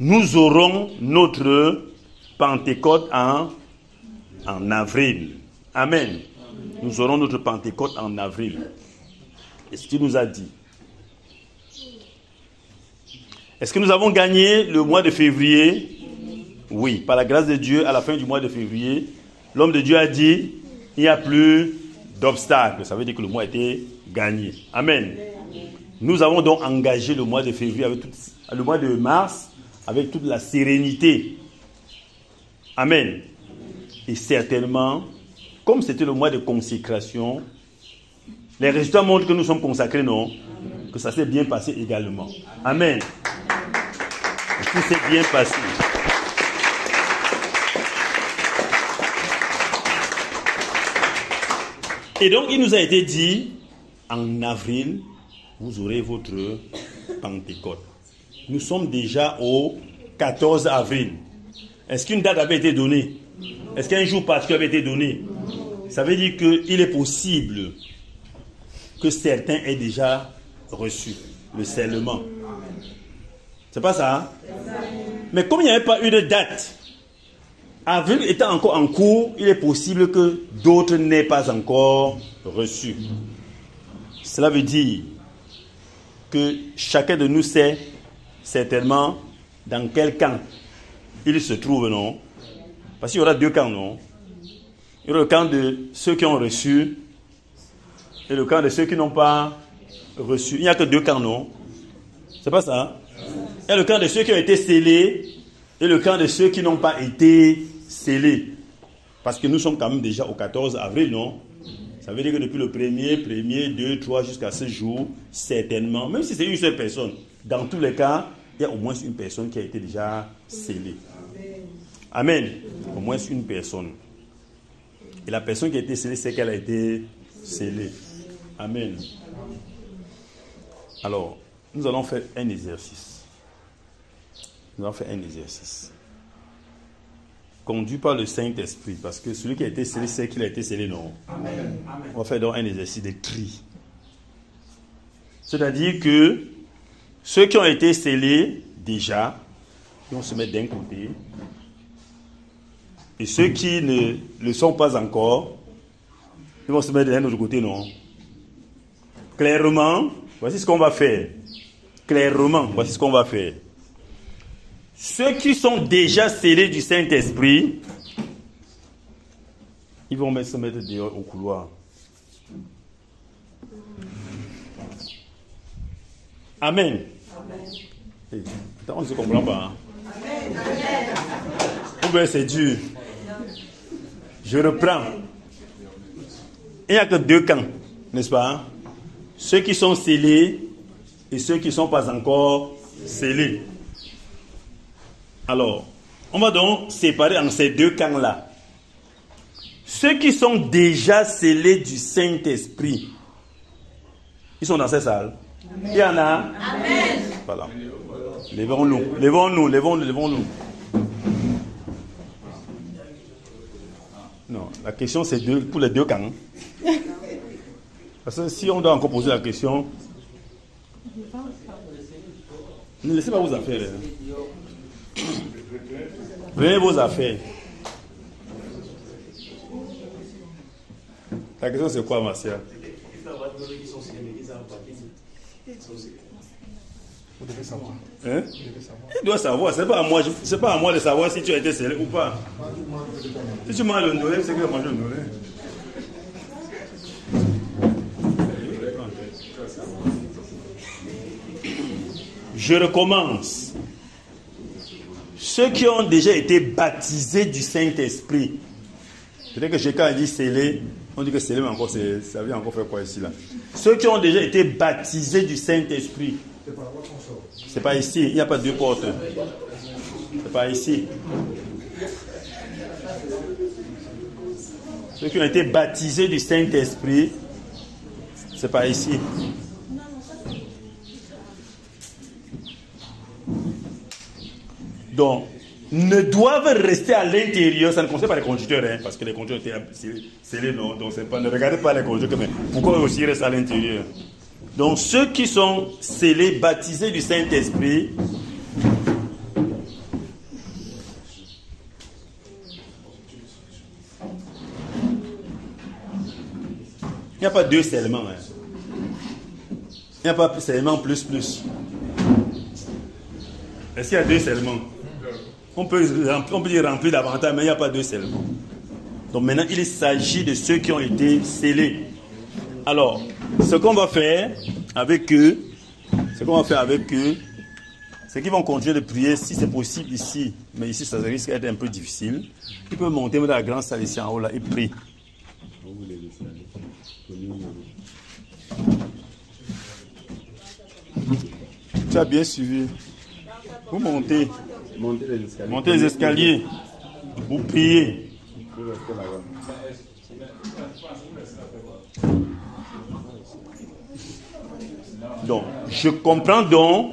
nous aurons notre Pentecôte en avril. Amen. Nous aurons notre Pentecôte en avril. Et ce qu'il nous a dit. Est-ce que nous avons gagné le mois de février? Oui. Par la grâce de Dieu, à la fin du mois de février, l'homme de Dieu a dit, il n'y a plus d'obstacles. Ça veut dire que le mois a été gagné. Amen. Nous avons donc engagé le mois de février, le mois de mars, avec toute la sérénité. Amen. Et certainement, comme c'était le mois de consécration, les résultats montrent que nous sommes consacrés, non? Que ça s'est bien passé également. Amen. Et tout s'est bien passé. Et donc, il nous a été dit, en avril, vous aurez votre Pentecôte. Nous sommes déjà au 14 avril. Est-ce qu'une date avait été donnée? Est-ce qu'un jour particulier avait été donné? Ça veut dire qu'il est possible que certains aient déjà reçu le scellement. C'est pas ça, hein? Mais comme il n'y avait pas eu de date, avril étant encore en cours, il est possible que d'autres n'aient pas encore reçu. Cela veut dire que chacun de nous sait certainement dans quel camp il se trouve, non? Parce qu'il y aura deux camps, non? Il y aura le camp de ceux qui ont reçu et le camp de ceux qui n'ont pas reçu. Il n'y a que deux camps, non? C'est pas ça? Il y a le camp de ceux qui ont été scellés et le camp de ceux qui n'ont pas été scellés. Parce que nous sommes quand même déjà au 14 avril, non? Ça veut dire que depuis le 1er, 2, 3 jusqu'à ce jour, certainement, même si c'est une seule personne, dans tous les cas, il y a au moins une personne qui a été déjà scellée. Amen. Au moins une personne. Et la personne qui a été scellée, c'est qu'elle a été scellée. Amen. Alors, nous allons faire un exercice. Nous allons faire un exercice. Conduit par le Saint-Esprit, parce que celui qui a été scellé, c'est qu'il a été scellé, non? Amen. On va faire donc un exercice de tri. C'est-à-dire que ceux qui ont été scellés, déjà, ils vont se mettre d'un côté. Et ceux qui ne le sont pas encore, ils vont se mettre d'un autre côté, non? Clairement, voici ce qu'on va faire. Clairement, voici ce qu'on va faire. Ceux qui sont déjà scellés du Saint-Esprit, ils vont se mettre dehors au couloir. Amen. Hey, on ne se comprend pas. Hein? Ou bien c'est dur. Je reprends. Il n'y a que deux camps, n'est-ce pas? Hein? Ceux qui sont scellés et ceux qui ne sont pas encore scellés. Alors, on va donc séparer en ces deux camps-là. Ceux qui sont déjà scellés du Saint-Esprit, ils sont dans cette salle. Amen. Il y en a. Amen. Voilà. Levons-nous, levons-nous. Non, la question c'est pour les deux camps. Parce que si on doit encore poser la question, ne laissez pas vos affaires. Venez vos affaires. La question c'est quoi, Marcia? Vous devez savoir. Hein? Il doit savoir. C'est pas à moi de savoir si tu as été scellé ou pas. Si tu manges le ndolé, c'est que tu as mangé le ndolé. Je recommence. Ceux qui ont déjà été baptisés du Saint-Esprit. Peut-être que quand on dit scellé, on dit que scellé, mais encore, ça vient encore faire quoi ici là? Ceux qui ont déjà été baptisés du Saint-Esprit. C'est pas ici, il n'y a pas deux portes. C'est pas ici. Ceux qui ont été baptisés du Saint-Esprit, c'est pas ici. Donc, ne doivent rester à l'intérieur. Ça ne concerne pas les conducteurs, hein, parce que les conducteurs étaient scellés, non. Donc, c'est pas, ne regardez pas les conducteurs, mais pourquoi eux aussi restent à l'intérieur? Donc, ceux qui sont scellés, baptisés du Saint-Esprit, n'y a pas deux seulement. Hein. Il n'y a pas seulement plus. Est-ce qu'il y a deux seulement? On peut dire remplir davantage, mais il n'y a pas deux seulement. Donc maintenant, il s'agit de ceux qui ont été scellés. Alors, ce qu'on va faire avec eux, c'est qu'ils vont continuer de prier si c'est possible ici. Mais ici, ça risque d'être un peu difficile. Ils peuvent monter dans la grande salle ici en haut là et prier. Tu as bien suivi. Vous montez. Montez les escaliers. Vous priez. Donc, je comprends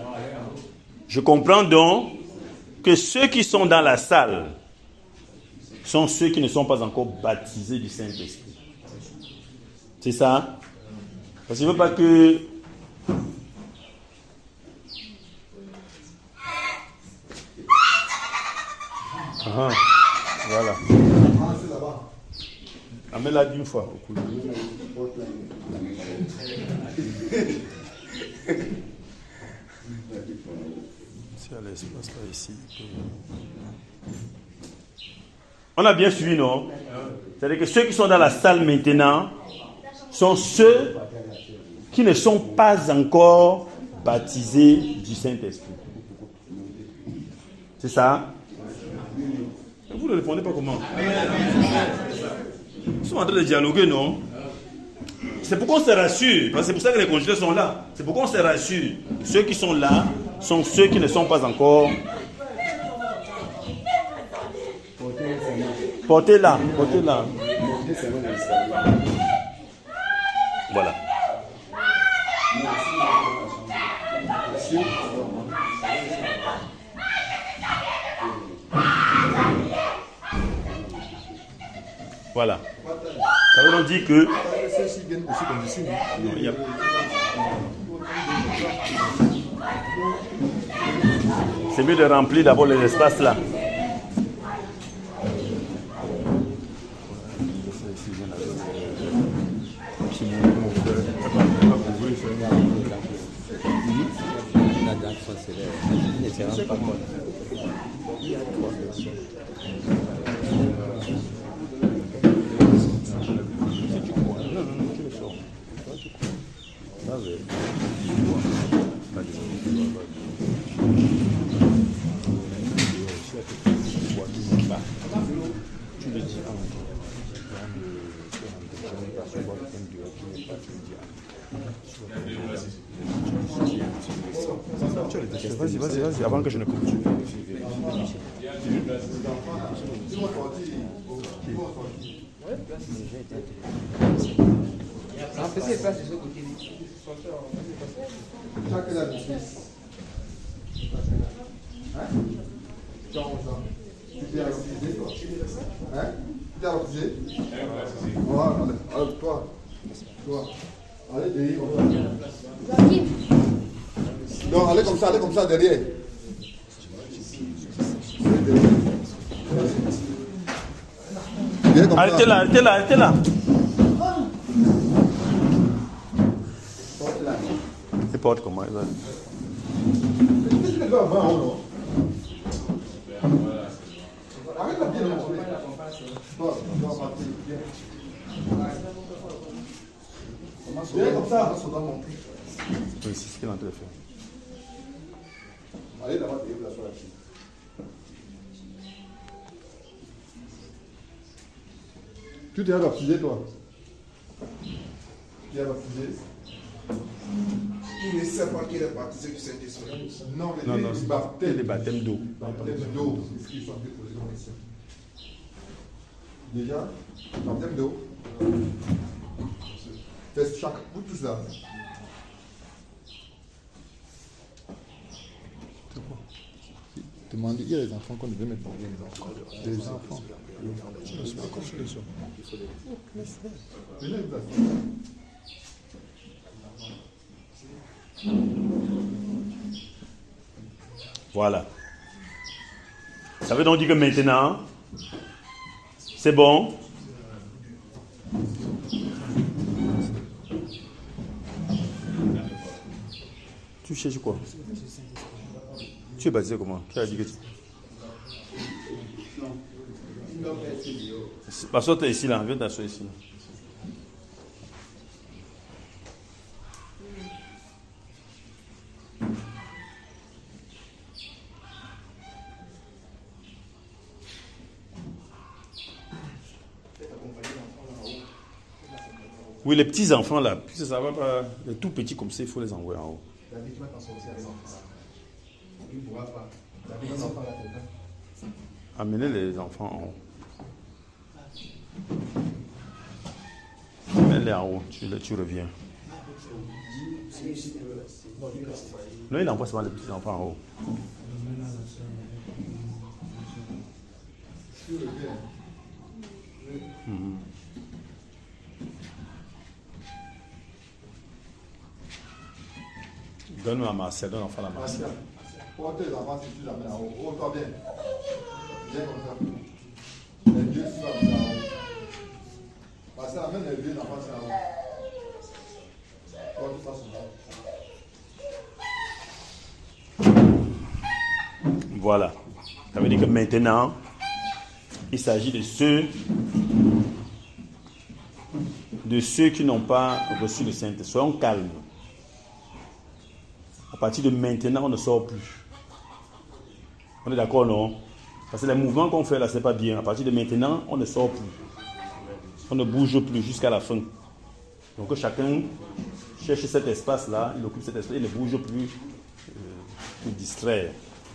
donc que ceux qui sont dans la salle sont ceux qui ne sont pas encore baptisés du Saint-Esprit. C'est ça? Parce qu'il ne veut pas que... Ah, voilà. Amène-la d'une fois. C'est à l'espace là ici. On a bien suivi, non? C'est-à-dire que ceux qui sont dans la salle maintenant sont ceux qui ne sont pas encore baptisés du Saint-Esprit. C'est ça? Vous ne répondez pas comment? Ils sont en train de dialoguer, non? C'est pour qu'on se rassure. Parce que c'est pour ça que les conjugés sont là. C'est pour qu'on se rassure. Ceux qui sont là sont ceux qui ne sont pas encore. Portez-la. Voilà. Voilà. Ça veut donc dire que... Non, il y a... C'est mieux de remplir d'abord les espaces là. Vas-y, avant que je ne continue. Non, allez comme ça derrière. Arrêtez là. Il porte comment il va? Comme ça. Oui, c'est ce qu'il est en train de faire. Allez là-bas, la soirée. Tu t'es baptisé, toi? Tu es baptisé? Il ne sait pas qu'il est baptisé du Saint-Esprit. Non, c'est les baptêmes d'eau. Baptême d'eau. Est-ce qu'ils sont en train de poser une question? Déjà, baptême d'eau. Faites chaque. Vous tous là. Demandez, il y a des enfants qu'on devait mettre pour les enfants. Des enfants. Voilà. Ça veut donc dire que maintenant, c'est bon. cherches quoi? Tu es baptisé comment? Qui a dit que tu... Pasteur, tu es ici là, viens t'asseoir ici. Là. Oui, les petits enfants là, puisque ça va pas, les tout petits comme ça, il faut les envoyer en haut. David, tu vas t'en sortir avec l'enfant. Tu ne pourras pas. David, un enfant là, quelqu'un. Amenez les enfants en haut. Mets-les en haut, tu reviens. Non, il envoie seulement les petits enfants en haut. Donne-moi à Marcel, donne l'enfant à Marcel. Portez les enfants si tu les amènes en haut. Oh, toi bien. Viens comme ça. Les vieux, si tu vas en haut. Parce que amène les vieux enfants, c'est en haut. Toi, tu fasses ça. Voilà. Ça veut dire que maintenant, il s'agit de ceux qui n'ont pas reçu le Saint-Esprit. Soyons calmes. À partir de maintenant, on ne sort plus. On est d'accord, non? Parce que les mouvements qu'on fait là, c'est pas bien. À partir de maintenant, on ne sort plus. On ne bouge plus jusqu'à la fin. Donc chacun cherche cet espace-là, il occupe cet espace, il ne bouge plus pour distraire.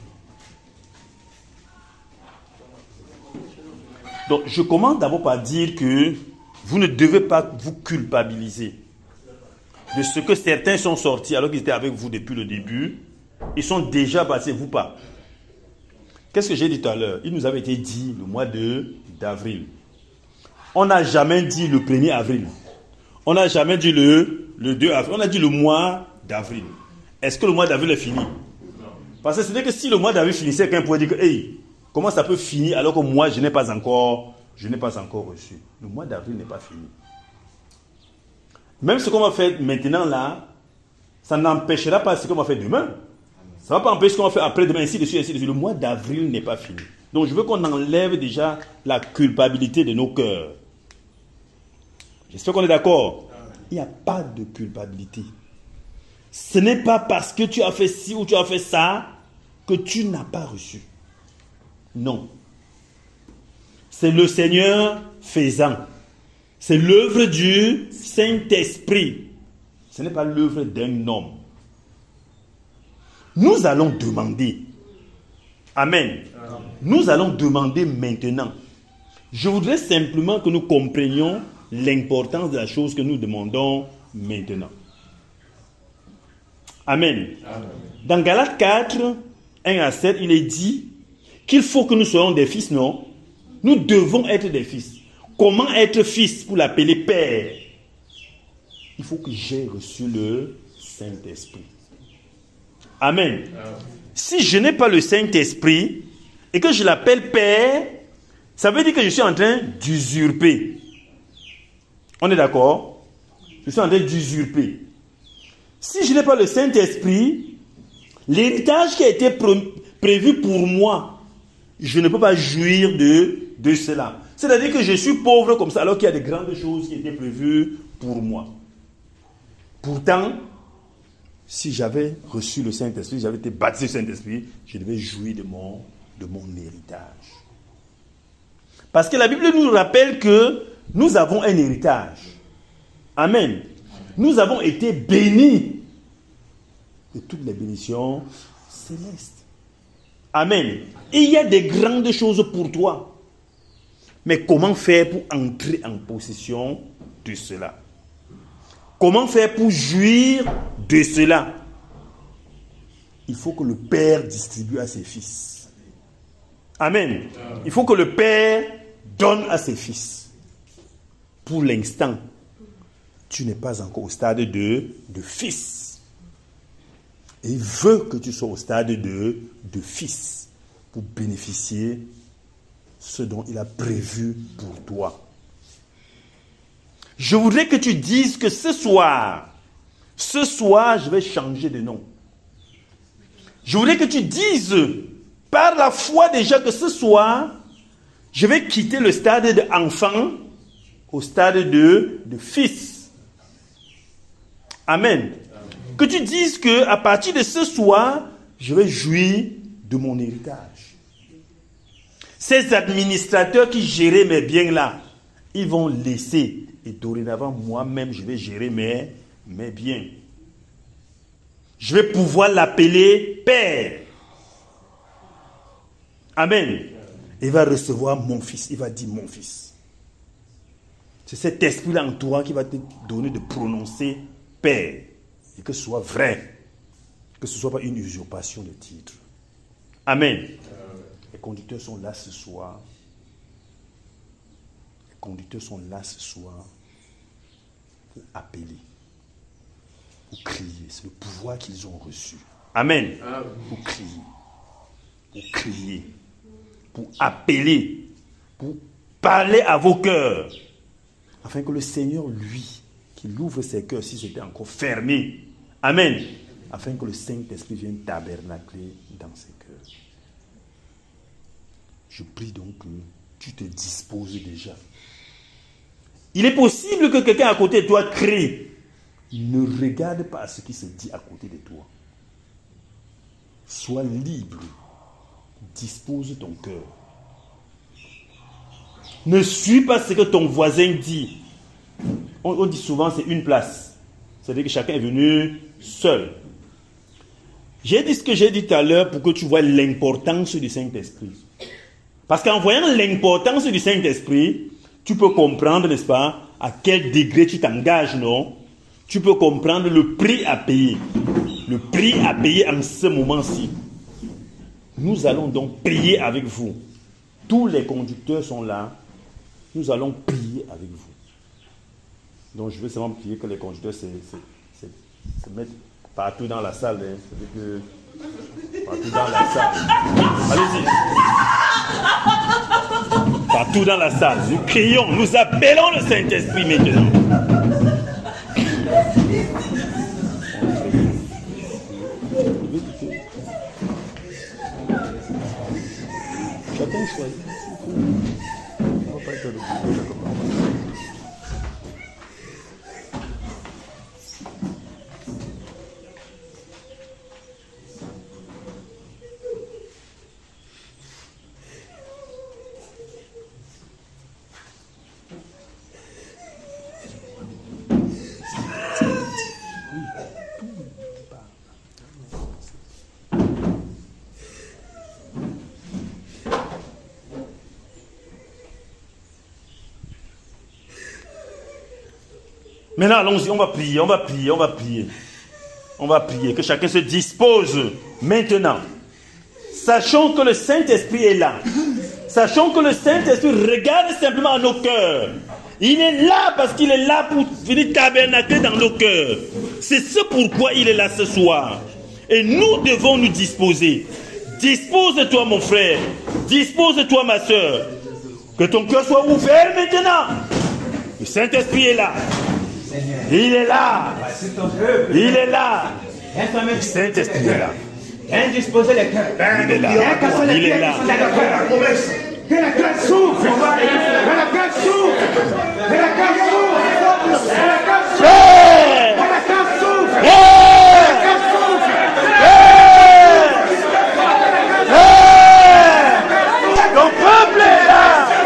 Donc je commence d'abord par dire que vous ne devez pas vous culpabiliser de ce que certains sont sortis alors qu'ils étaient avec vous depuis le début. Ils sont déjà passés, vous pas. Qu'est-ce que j'ai dit tout à l'heure? Il nous avait été dit le mois d'avril. On n'a jamais dit le 1er avril. On n'a jamais dit le 2 avril. On a dit le mois d'avril. Est-ce que le mois d'avril est fini? Parce que c'est que si le mois d'avril finissait, quelqu'un pourrait dire que hey, comment ça peut finir alors que moi je n'ai pas encore reçu. Le mois d'avril n'est pas fini. Même ce qu'on va faire maintenant là, ça n'empêchera pas ce qu'on va faire demain. Ça ne va pas empêcher ce qu'on va faire après demain, ainsi de suite, ainsi de suite. Le mois d'avril n'est pas fini. Donc je veux qu'on enlève déjà la culpabilité de nos cœurs. J'espère qu'on est d'accord. Il n'y a pas de culpabilité. Ce n'est pas parce que tu as fait ci ou tu as fait ça que tu n'as pas reçu. Non. C'est le Seigneur faisant. C'est l'œuvre du Saint-Esprit. Ce n'est pas l'œuvre d'un homme. Nous allons demander. Amen. Nous allons demander maintenant. Je voudrais simplement que nous comprenions l'importance de la chose que nous demandons maintenant. Amen. Dans Galates 4, 1 à 7, il est dit qu'il faut que nous soyons des fils, non? Nous devons être des fils. Comment être fils pour l'appeler Père? Il faut que j'ai reçu le Saint-Esprit. Amen. Si je n'ai pas le Saint-Esprit et que je l'appelle Père, ça veut dire que je suis en train d'usurper. On est d'accord? Je suis en train d'usurper. Si je n'ai pas le Saint-Esprit, l'héritage qui a été prévu pour moi, je ne peux pas jouir de cela. C'est-à-dire que je suis pauvre comme ça alors qu'il y a de grandes choses qui étaient prévues pour moi. Pourtant, si j'avais reçu le Saint-Esprit, j'avais été baptisé du Saint-Esprit, je devais jouir de mon héritage. Parce que la Bible nous rappelle que nous avons un héritage. Amen. Nous avons été bénis de toutes les bénédictions célestes. Amen. Et il y a des grandes choses pour toi. Mais comment faire pour entrer en possession de cela? Comment faire pour jouir de cela? Il faut que le Père distribue à ses fils. Amen. Il faut que le Père donne à ses fils. Pour l'instant, tu n'es pas encore au stade de fils. Et il veut que tu sois au stade de fils pour bénéficier de ce dont il a prévu pour toi. Je voudrais que tu dises que ce soir, je vais changer de nom. Je voudrais que tu dises par la foi déjà que ce soir, je vais quitter le stade d'enfant au stade de fils. Amen. Que tu dises que à partir de ce soir, je vais jouir de mon héritage. Ces administrateurs qui géraient mes biens là, ils vont laisser. Et dorénavant, moi-même, je vais gérer mes biens. Je vais pouvoir l'appeler Père. Amen. Il va recevoir mon fils. Il va dire mon fils. C'est cet esprit-là en toi qui va te donner de prononcer Père. Et que ce soit vrai. Que ce ne soit pas une usurpation de titre. Amen. Les conducteurs sont là ce soir. Les conducteurs sont là ce soir pour appeler, pour crier. C'est le pouvoir qu'ils ont reçu. Amen. Pour crier, pour appeler, pour parler à vos cœurs, afin que le Seigneur, lui, qu'il ouvre ses cœurs si c'était encore fermé. Amen. Afin que le Saint-Esprit vienne tabernacler dans ses cœurs. Je prie donc que tu te disposes déjà. Il est possible que quelqu'un à côté de toi crie. Ne regarde pas à ce qui se dit à côté de toi. Sois libre. Dispose ton cœur. Ne suis pas ce que ton voisin dit. On dit souvent c'est une place. C'est-à-dire que chacun est venu seul. J'ai dit ce que j'ai dit tout à l'heure pour que tu vois l'importance du Saint-Esprit. Parce qu'en voyant l'importance du Saint-Esprit, tu peux comprendre, n'est-ce pas, à quel degré tu t'engages, non? Tu peux comprendre le prix à payer. Le prix à payer en ce moment-ci. Nous allons donc prier avec vous. Tous les conducteurs sont là. Nous allons prier avec vous. Donc je veux seulement prier que les conducteurs se mettent partout dans la salle. Hein. C'est-à-dire que partout dans la salle. Allez-y. Partout dans la salle. Nous crions, nous appelons le Saint-Esprit maintenant. Chacun choisit. On va pas être Maintenant, allons-y, on va prier. On va prier, que chacun se dispose maintenant. Sachons que le Saint-Esprit est là. Sachons que le Saint-Esprit regarde simplement à nos cœurs. Il est là parce qu'il est là pour venir tabernacler dans nos cœurs. C'est ce pourquoi il est là ce soir. Et nous devons nous disposer. Dispose-toi, mon frère. Dispose-toi, ma soeur. Que ton cœur soit ouvert maintenant. Le Saint-Esprit est là. Il est là. Il est là. Le Saint-Esprit est là. Indisposer les cœurs. Il est là. Il est là. Que la cœur s'ouvre. Que la cœur s'ouvre. Que la cœur s'ouvre. Que la cœur s'ouvre. Que la cœur s'ouvre. Ton peuple est là.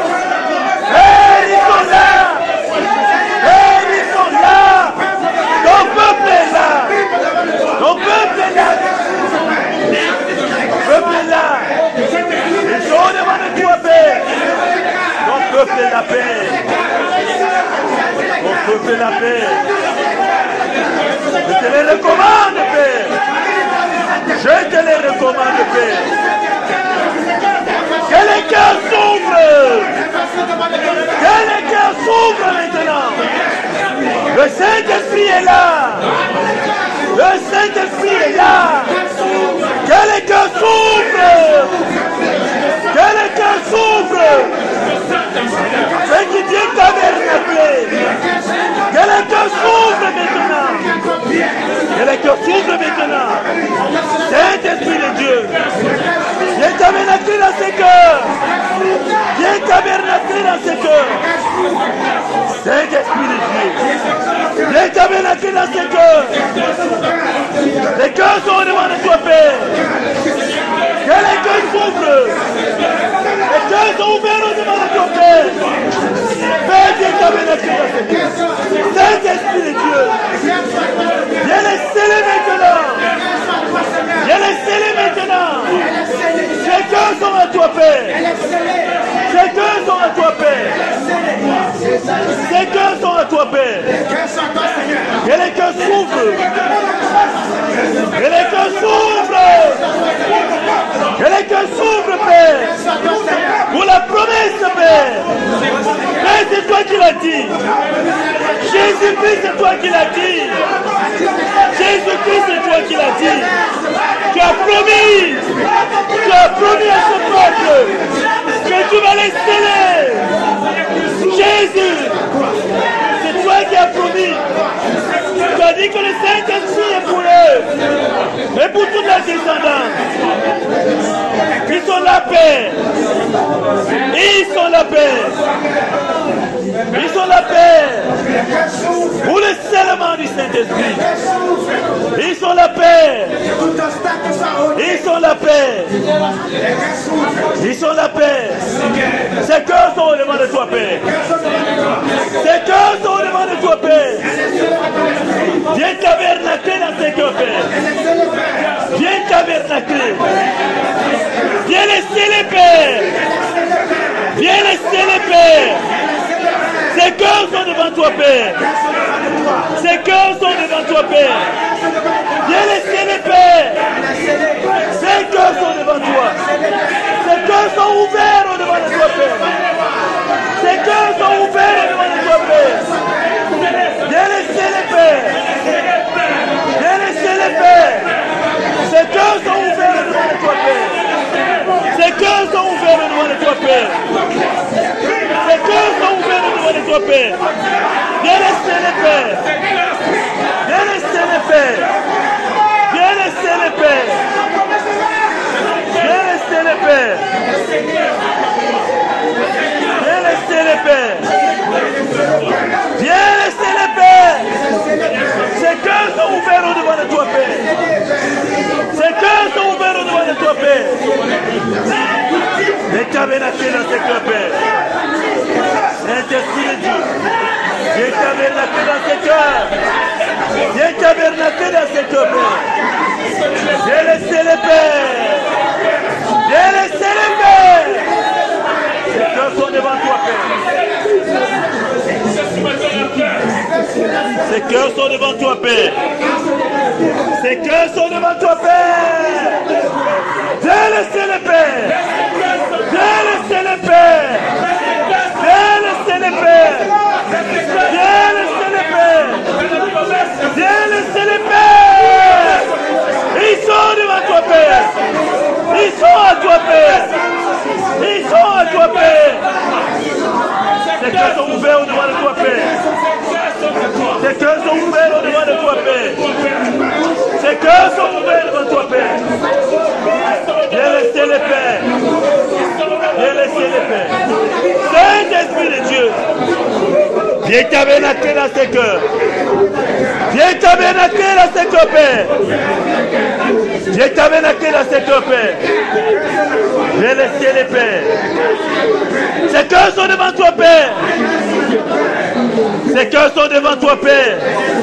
Ils sont là. Ils sont là. Ton peuple est là. Ton peuple est là. Ton peuple est là. Ils sont devant de toi, Père. Ton peuple est la paix. Ton peuple est la paix. Je te les recommande, Père. Je te les recommande, Père. Que les cœurs s'ouvrent. Que les cœurs s'ouvrent maintenant. Le Saint-Esprit est là. Le Saint-Esprit est là. Que les cœurs s'ouvrent. Que les cœurs s'ouvrent. Afin qu'il vienne tabernacler. Que les cœurs s'ouvrent maintenant. Que les cœurs s'ouvrent maintenant. Saint-Esprit de dans ces cœurs. Viens tabernaculer dans ces cœurs. Saint-Esprit de Dieu. Viens tabernaculer dans ces cœurs. Les cœurs sont au devant de toi, Père. Que les cœurs s'ouvrent. Les cœurs sont ouverts au devant de toi, Père. Père, viens tabernaculer dans ces cœurs. Saint-Esprit de Dieu. Viens les sceller maintenant. Viens les sceller maintenant. Ces cœurs sont à toi, Père. Ces cœurs sont à toi, Père. Ces cœurs sont à toi, Père. Que les cœurs s'ouvrent. Que les cœurs s'ouvrent. Que les cœurs s'ouvrent, Père. Pour la promesse, Père. Père, c'est toi qui l'as dit. Jésus-Christ, c'est toi qui l'as dit. Jésus-Christ, c'est toi qui l'as dit. Tu as promis à ce peuple que tu vas les sceller. Jésus, c'est toi qui as promis. Tu as dit que le Saint-Esprit est pour eux et pour toute la descendance. Ils sont la paix. Ils sont la paix. Ils sont la paix. Pour le scellement du Saint-Esprit. Ils sont la paix. Ils sont la paix. Ils sont la paix. Ces cœurs sont au devant de toi, Père. Ces cœurs sont au devant de toi, Père. Viens tabernaculer dans ces cœurs, Père. Viens tabernaculer. Viens les sceller, Père. Viens les sceller, Père. Ces cœurs sont devant toi, Père. Ces cœurs sont devant toi, Père. Viens les sceller, Père. Ces cœurs sont devant toi. Ces cœurs sont ouverts au devant de toi, Père. Ces cœurs sont ouverts au devant de toi, Père. Viens les sceller, Père. Viens les sceller, Père. Ces cœurs sont ouverts au devant de toi, Père. Ces cœurs sont ouverts au devant de toi, Père. Ces cœurs sont ouverts au devant de toi, Père. Viens les sceller, Père. Viens les sceller, Père. Viens les sceller, Père. Viens les sceller, Père. Viens les sceller, Père. Viens les sceller, Père. Ces cœurs sont ouverts au devant de toi, Père. Ces cœurs sont ouverts au devant de toi, Père. Les tabernacules dans ces cœurs, Père. Saint-Esprit de Dieu. Viens tabernaculer dans ces cœurs. Viens tabernaculer dans ces cœurs, Père. Viens les sceller, Père. Viens les sceller, Père. Ces cœurs sont devant toi, Père. Ces cœurs sont devant toi, Père. Ces cœurs sont devant toi, Père. Viens les sceller, Père. Viens les sceller, Père. Viens les sceller, Père. Viens les sceller, Père. Viens les sceller, Père. Ils sont devant toi, Père. Ils sont à toi, Père. Ils sont à toi, Père. Ces cœurs sont ouverts au devant de toi, Père. Ces cœurs sont ouverts au devant de toi, Père. Ces cœurs sont ouverts devant toi, Père. Viens les sceller, Père. Viens les sceller, Père. Saint-Esprit de Dieu. Viens tabernaculer dans ces cœurs. Viens tabernaculer dans ces cœurs, Père. Viens tabernaculer dans ces cœurs, Père. Viens les sceller, Père. Ces cœurs sont devant toi, Père. Ces cœurs sont devant toi, Père.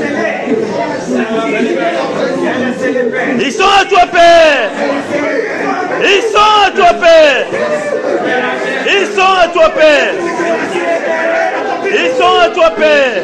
Ils sont à toi, Père. Ils sont à toi, Père. Ils sont à toi, Père. Ils sont à toi, Père.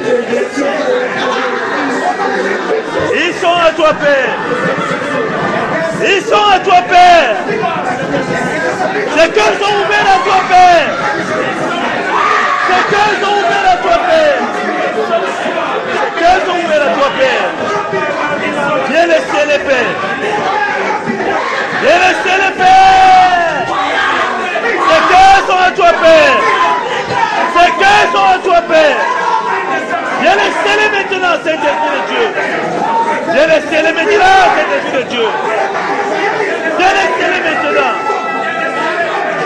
Ils sont à toi, Père. Ils sont à toi, Père. Ces cœurs sont ouverts à toi, Père. Ces cœurs sont ouverts à toi, Père. Ces cœurs sont ouverts à toi, Père. Viens les sceller, Père. Viens les sceller, Père. Ces cœurs sont à toi, Père. Ces cœurs sont à toi, Père. Viens les sceller maintenant, Saint-Esprit de Dieu. Viens les sceller maintenant, Saint-Esprit de Dieu. Viens les sceller maintenant.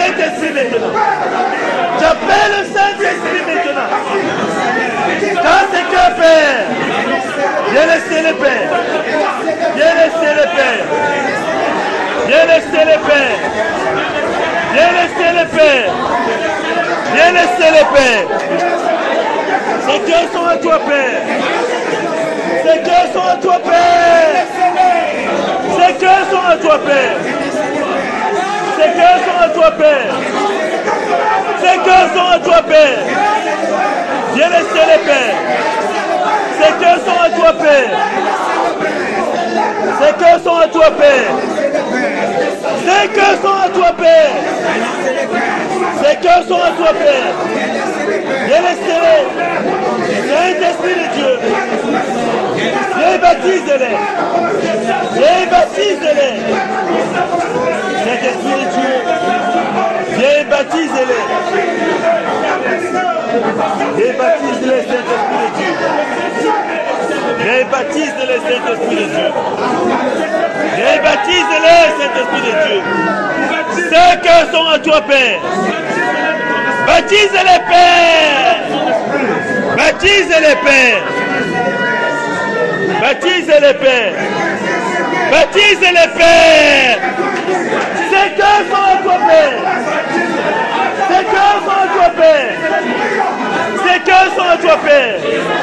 Saint-Esprit maintenant. J'appelle le Saint-Esprit maintenant. Dans ce cœur, Père. Viens laisser le Père. Viens laisser le Père. Viens laisser le Père. Viens laisser le Père. Viens laisser le Père. Ces cœurs sont à toi, Père. Ces cœurs sont à toi, Père. Ces cœurs sont à toi, Père. Ces cœurs sont à toi, Père. Ces cœurs sont à toi, Père. Viens laisser les Père. Ces cœurs sont à toi, Père. Ces cœurs sont à toi, Père. Ces cœurs sont à toi, Père. Ces cœurs sont à toi, Père. Viens laisser-les. Saint-Esprit de Dieu. Viens baptise-les. Viens baptise-les. Saint-Esprit de Dieu. Viens baptise-les. Viens baptise-les, Saint-Esprit de Dieu. Viens baptise-les, Saint-Esprit de Dieu. Viens baptise-les, Saint-Esprit de Dieu. Ces cœurs sont à toi, Père. Baptise-les, Père. Baptise-les, Père. Baptise-les, Père. Baptise-les, Père. Ces cœurs sont à toi, Père. Ces cœurs sont à toi, Père. Ces cœurs sont à toi, Père.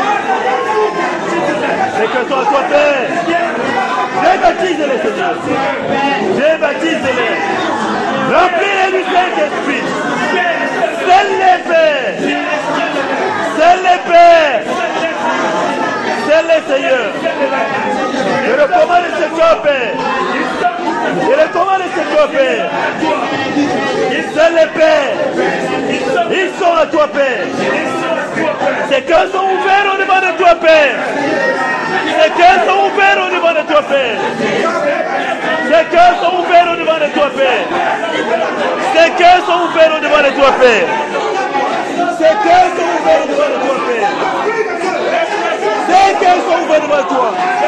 Ces cœurs sont à toi, Père. Viens baptise-les, Seigneur. Viens baptise-les. Remplis-les du Saint-Esprit. Scelle-les, Père. Scelle-les, Père. Scelle-les, Seigneur. Je recommande ce cœur, Père. Je recommande ce cœur, Père. Scelle-les, Père. Ils sont à toi, Père. Ces cœurs sont ouverts au devant de toi, Père. Ces cœurs sont ouverts au devant de toi, Père. Ces cœurs sont ouverts au devant de toi, Père. Ces cœurs sont ouverts au devant de toi, Père. Ces cœurs sont ouverts au devant de toi, Père. Ces cœurs sont ouverts devant toi.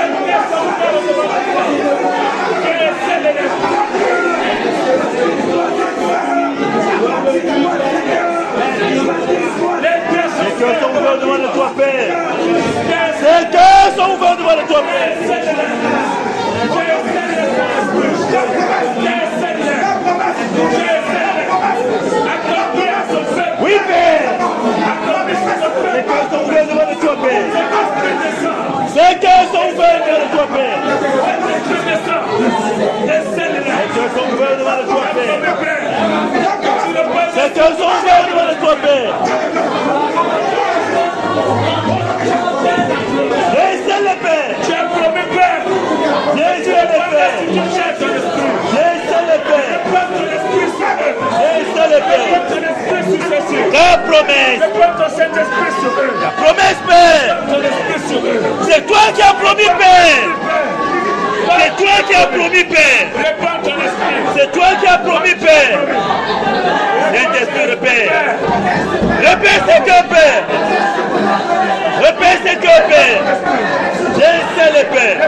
Ces cœurs sont ouverts devant de toi, Père. Ces cœurs sont ouverts devant de toi, Père. Oui, Père. Ces cœurs sont ouverts devant de toi, Père. Ces cœurs sont ouverts devant de toi, Père. Ces cœurs sont ouverts devant de toi, Père. Ces cœurs sont ouverts devant de toi, Père. Laissez le Père. Laissez le Père. Laissez le Père. Laissez le Père. La promesse. La promesse, Père. C'est toi qui as promis, Père. C'est toi qui as promis, Père. C'est toi qui as promis, Père. Saint-Esprit, le Père. Repère ce cœur, Père. Repère ce cœur, Père. Laissez le Père.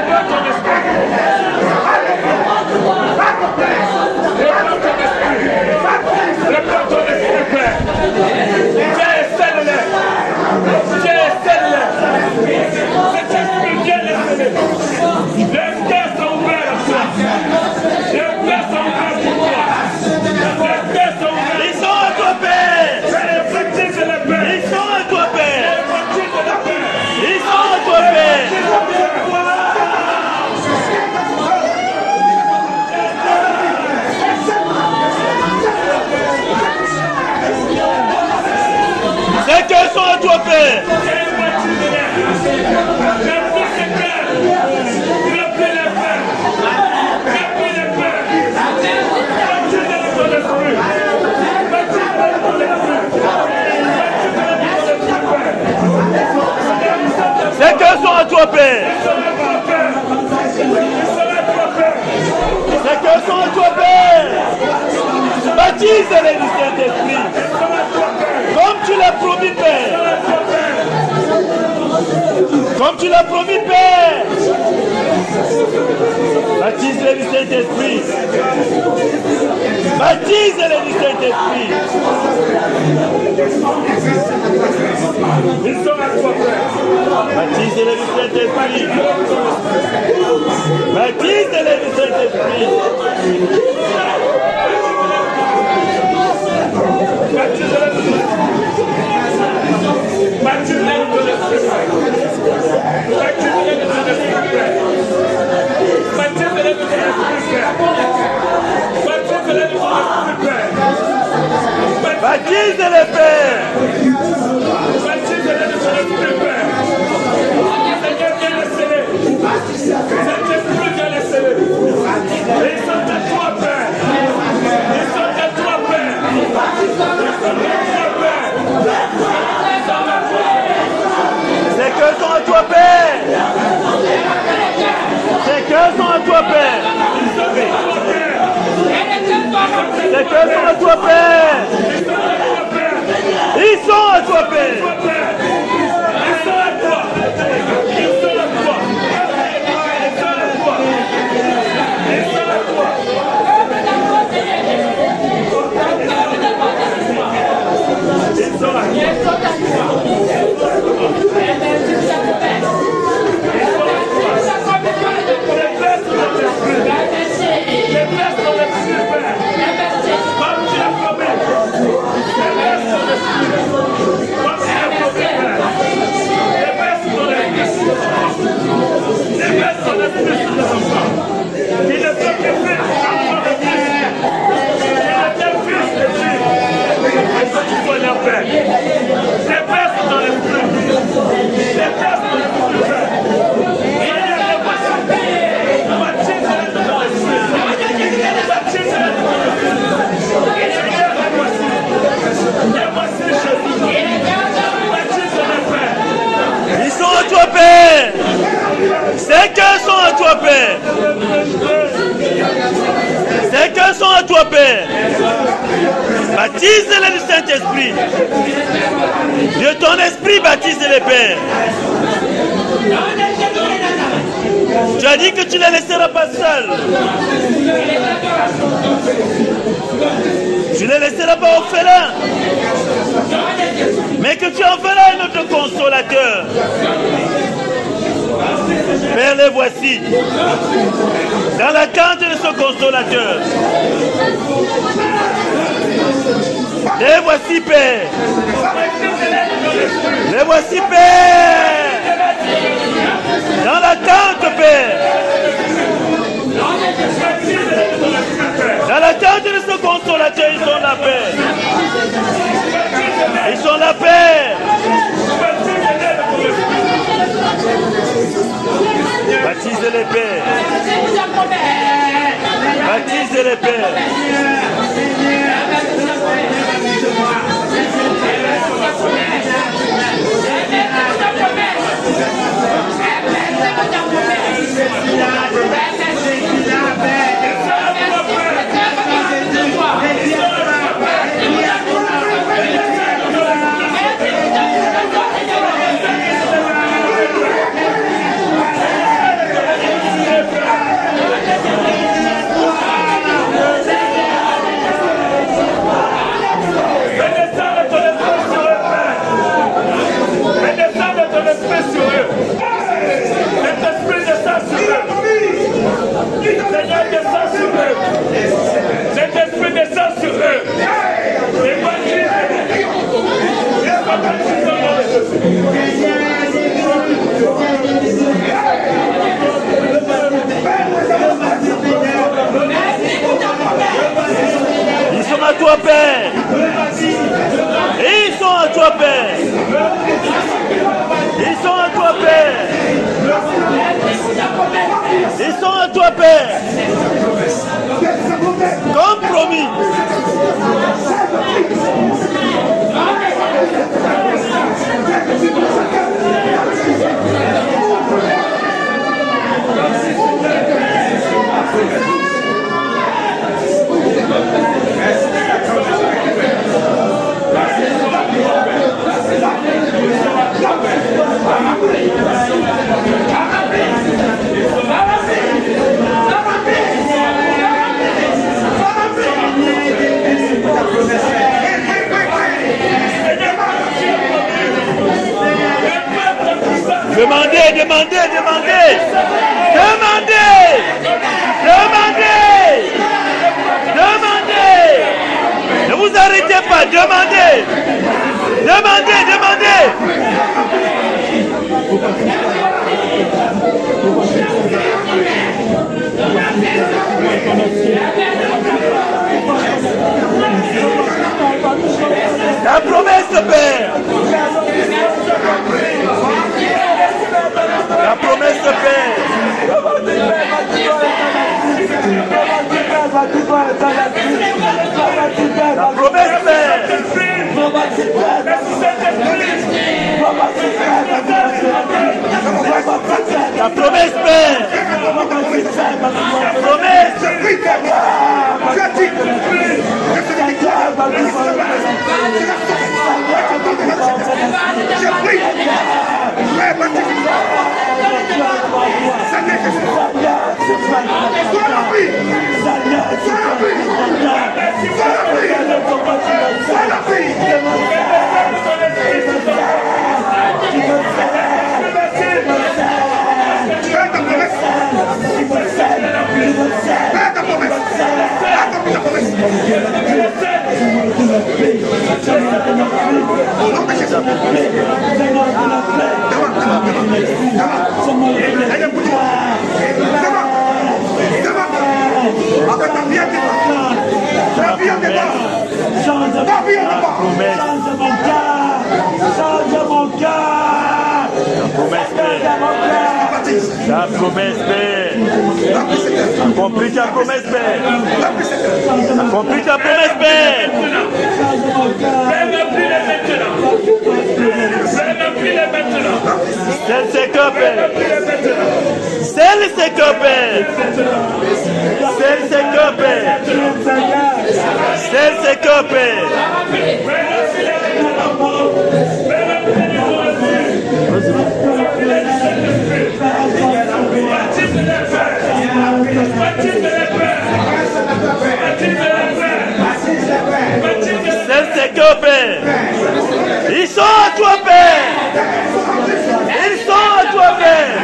Ils sont à toi, Père. Ils sont à toi, Père. Ils sont à toi, Père. Ces cœurs sont à toi, Père. Ces cœurs sont à toi, Père. Ces cœurs sont à toi, Père. Baptise-les du Saint-Esprit. Comme tu l'as promis, Père. Comme tu l'as promis, Père. Baptise-les du Saint-Esprit. Baptise-les du Saint-Esprit. Saint-Esprit. Ils sont à toi, Père. Baptise-les du Saint-Esprit. Baptise-les du Saint-Esprit. Baptise les pères. Ces cœurs sont à toi, Père. Ces cœurs sont à toi, Père. Ces cœurs sont à toi, Père. Ils sont à toi, Père. Ils sont à toi. Ils sont à toi. Ils sont à toi. Ils sont à toi. Ils sont à Ils sont à toi, Père. Ces cœurs sont à toi, Père. Ces cœurs sont à toi, Père. Baptise-les du Saint-Esprit. De ton esprit, baptise-les, Père. Tu as dit que tu ne les laisseras pas seuls. Tu ne les laisseras pas orphelins. Mais que tu enverras un autre consolateur. Père, les voici. Dans l'attente de ce consolateur. Les voici, Père. Les voici, Père. Dans l'attente, Père. Dans l'attente de ce consolateur, ils sont là, Père. Ils sont là, Père. Baptise-les, Père. Baptise-les, Père. Ils sont à toi, Père. Ils sont à toi, Père. Ils sont à toi, Père. Ils sont à toi, Père. Comme promis. demandez, demandez. Demandez. Demandez. Demandez. Ne vous arrêtez pas, demandez. Demandez, demandez. La promesse de Père. La promesse de Père. La promesse de Père. La promesse Père. La promesse. La promesse Père. Accomplis ta promesse Père. Accomplis ta promesse Père. Scelle ses cœurs Père. Scelle ses cœurs Père. Scelle ses cœurs Père. Scelle ses cœurs Père. Scelle ses cœurs Père. Ils sont à toi Père. Ils sont à toi Père.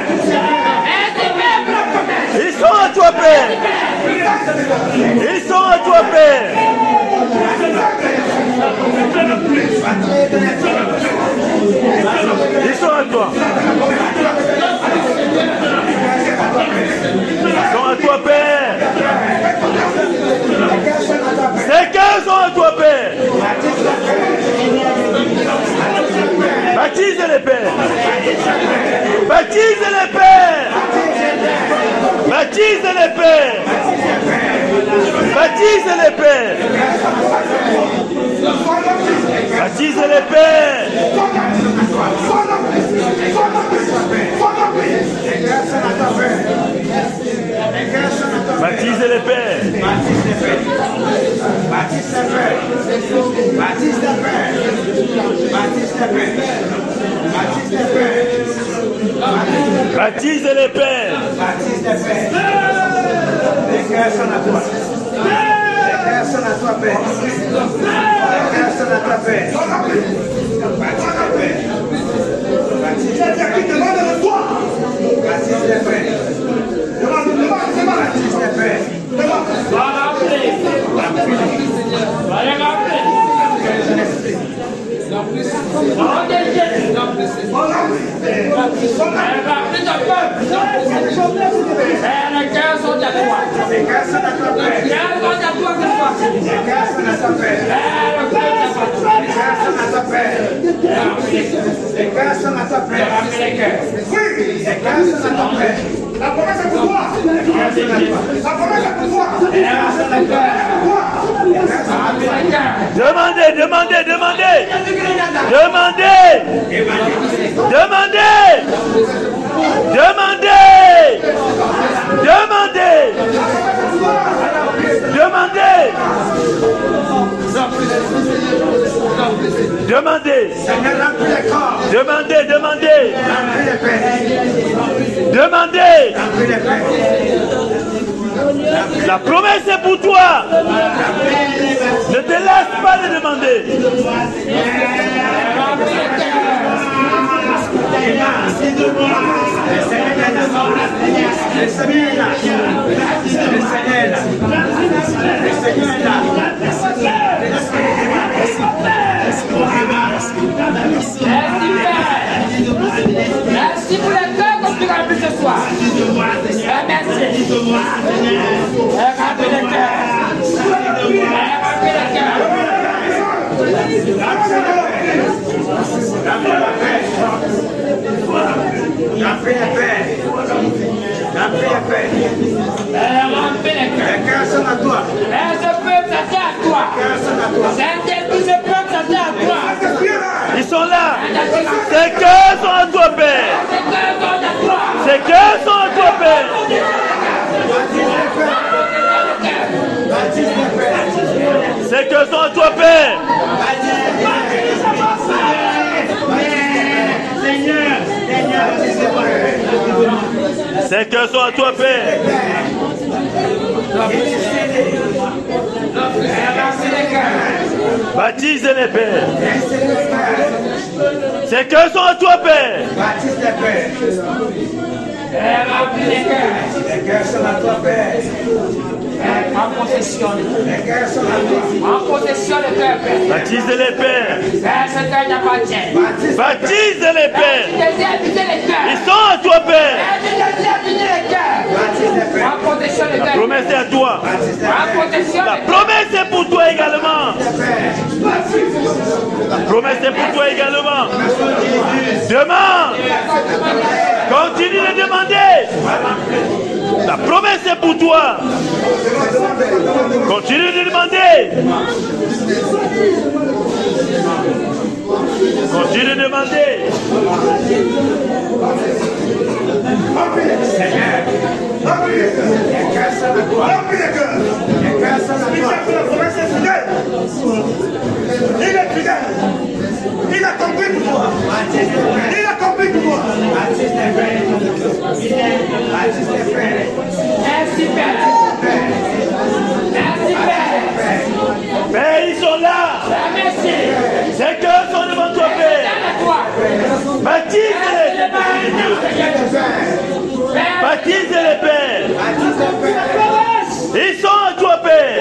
Ils sont à toi Père. Ils sont à toi Père. Ils sont à toi. Ils sont à toi Père. Ces cœurs sont à toi Père. Baptise-les Père. Baptise-les Père. Baptise-les Père. Baptise-les Père. Baptise-les Père. Baptise les pères. Baptise les pères. Les cœurs sont à toi. Les cœurs sont à toi, Père. Les cœurs sont à toi, Père. Baptise les pères. Baptise les pères. Baptise les pères. Baptise les pères. La promesse est pour toi. La promesse est pour toi. Demandez, demandez, demandez. Demandez. Demandez. Demandez. Demandez. Demandez. Demandez. Demandez, demandez. Demandez. La promesse est pour toi. Ne te laisse pas de demander. Merci pour le cœur que tu remplis ce soir. Merci. Remplis le cœur. Remplis le cœur. Remplis le paix. Les cœurs sont à toi. Ce peuple s'attend à toi. Saint-Esprit, ce peuple s'attend à toi. Ils sont là. Ces cœurs sont à toi, Père. Ces cœurs sont à toi, Père. Ces cœurs sont à toi, Père. Ces cœurs sont à toi, Père. Baptise-les, Père. Ces cœurs sont à toi, Père. Baptise les pères. Remplis les cœurs. Les cœurs sont à toi, Père. En possession de Dieu. Les cœurs sont à toi. En possession de cœur, Père. Baptise-les, Père. Père, ce cœur t'appartient. Baptise-les, Père. Je désire habiter les cœurs. Ils sont à toi, Père. Je désire habiter les cœurs. En possession de La cœur. promesse est à toi. En possession de La cœur. promesse est pour toi également. La promesse est pour toi également. Demande. Continue de demander. La promesse est pour toi. Continue de demander. Continue de demander. Il est fidèle. Il a compris pour toi. Il a compris pour toi. Merci, Père. Merci, Père. Père, ils sont là. Merci. Ces cœurs sont devant toi, Père. Baptise-les. Baptise-les, Père. Ils sont à toi, Père.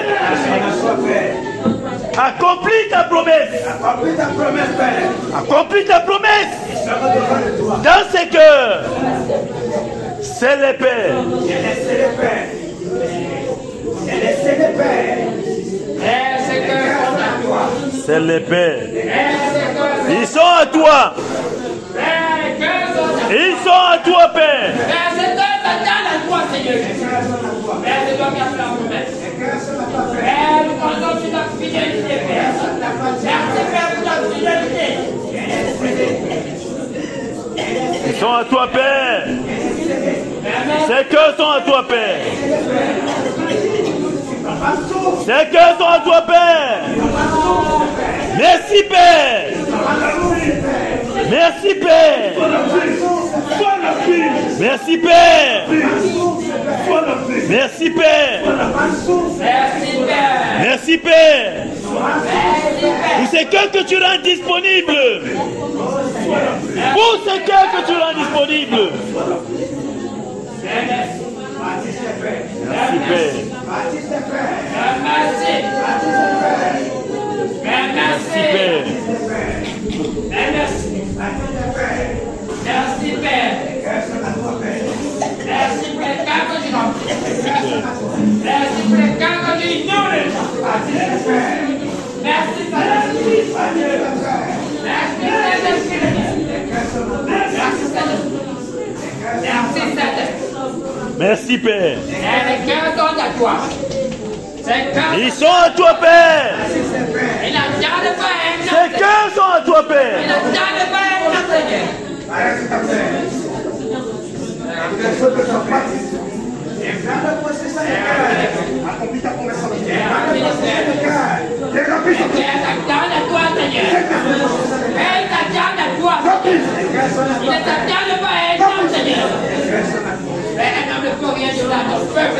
Accomplis ta promesse. Accomplis ta promesse, Père. Accomplis ta promesse. Dans ces cœurs. C'est les Pères. Laissez les pères. Laissez les pères. Ces cœurs sont à toi. C'est les Pères. Ces cœurs Ils sont à toi. Ils sont à toi, Père. Père, ces cœurs s'attendent à toi, Seigneur. Père, c'est toi qui as fait la promesse. Père, nous comptons sur ta fidélité, Père. Merci, Père, pour ta fidélité. Ils sont à toi, Père. Ces cœurs sont à toi, Père. Ces cœurs sont à toi, Père. Merci, Père. Merci, Père. Merci, Père. Merci, Père. Merci, Père. Pour ces cœurs que tu rends disponibles. Pour ces cœurs que tu rends disponibles. Merci, Père. Merci, Père. Merci, Père. Merci pour les cas que tu donnes. Merci pour les cas que tu ignores. Merci, Saint-Esprit. Merci, Saint-Esprit. Merci, Saint-Esprit. Merci, Père. Les cœurs sont à toi. Ils sont à toi, Père. Il n'attendent pas un Ces cœurs sont à toi, Père. Il n'attendent pas un Seigneur. Accomplis ta promesse avec Il t'attend à toi, Seigneur. Il t'attend à toi. Il ne t'attend pas à un homme, Seigneur. Un homme ne peut rien de là, ton peuple.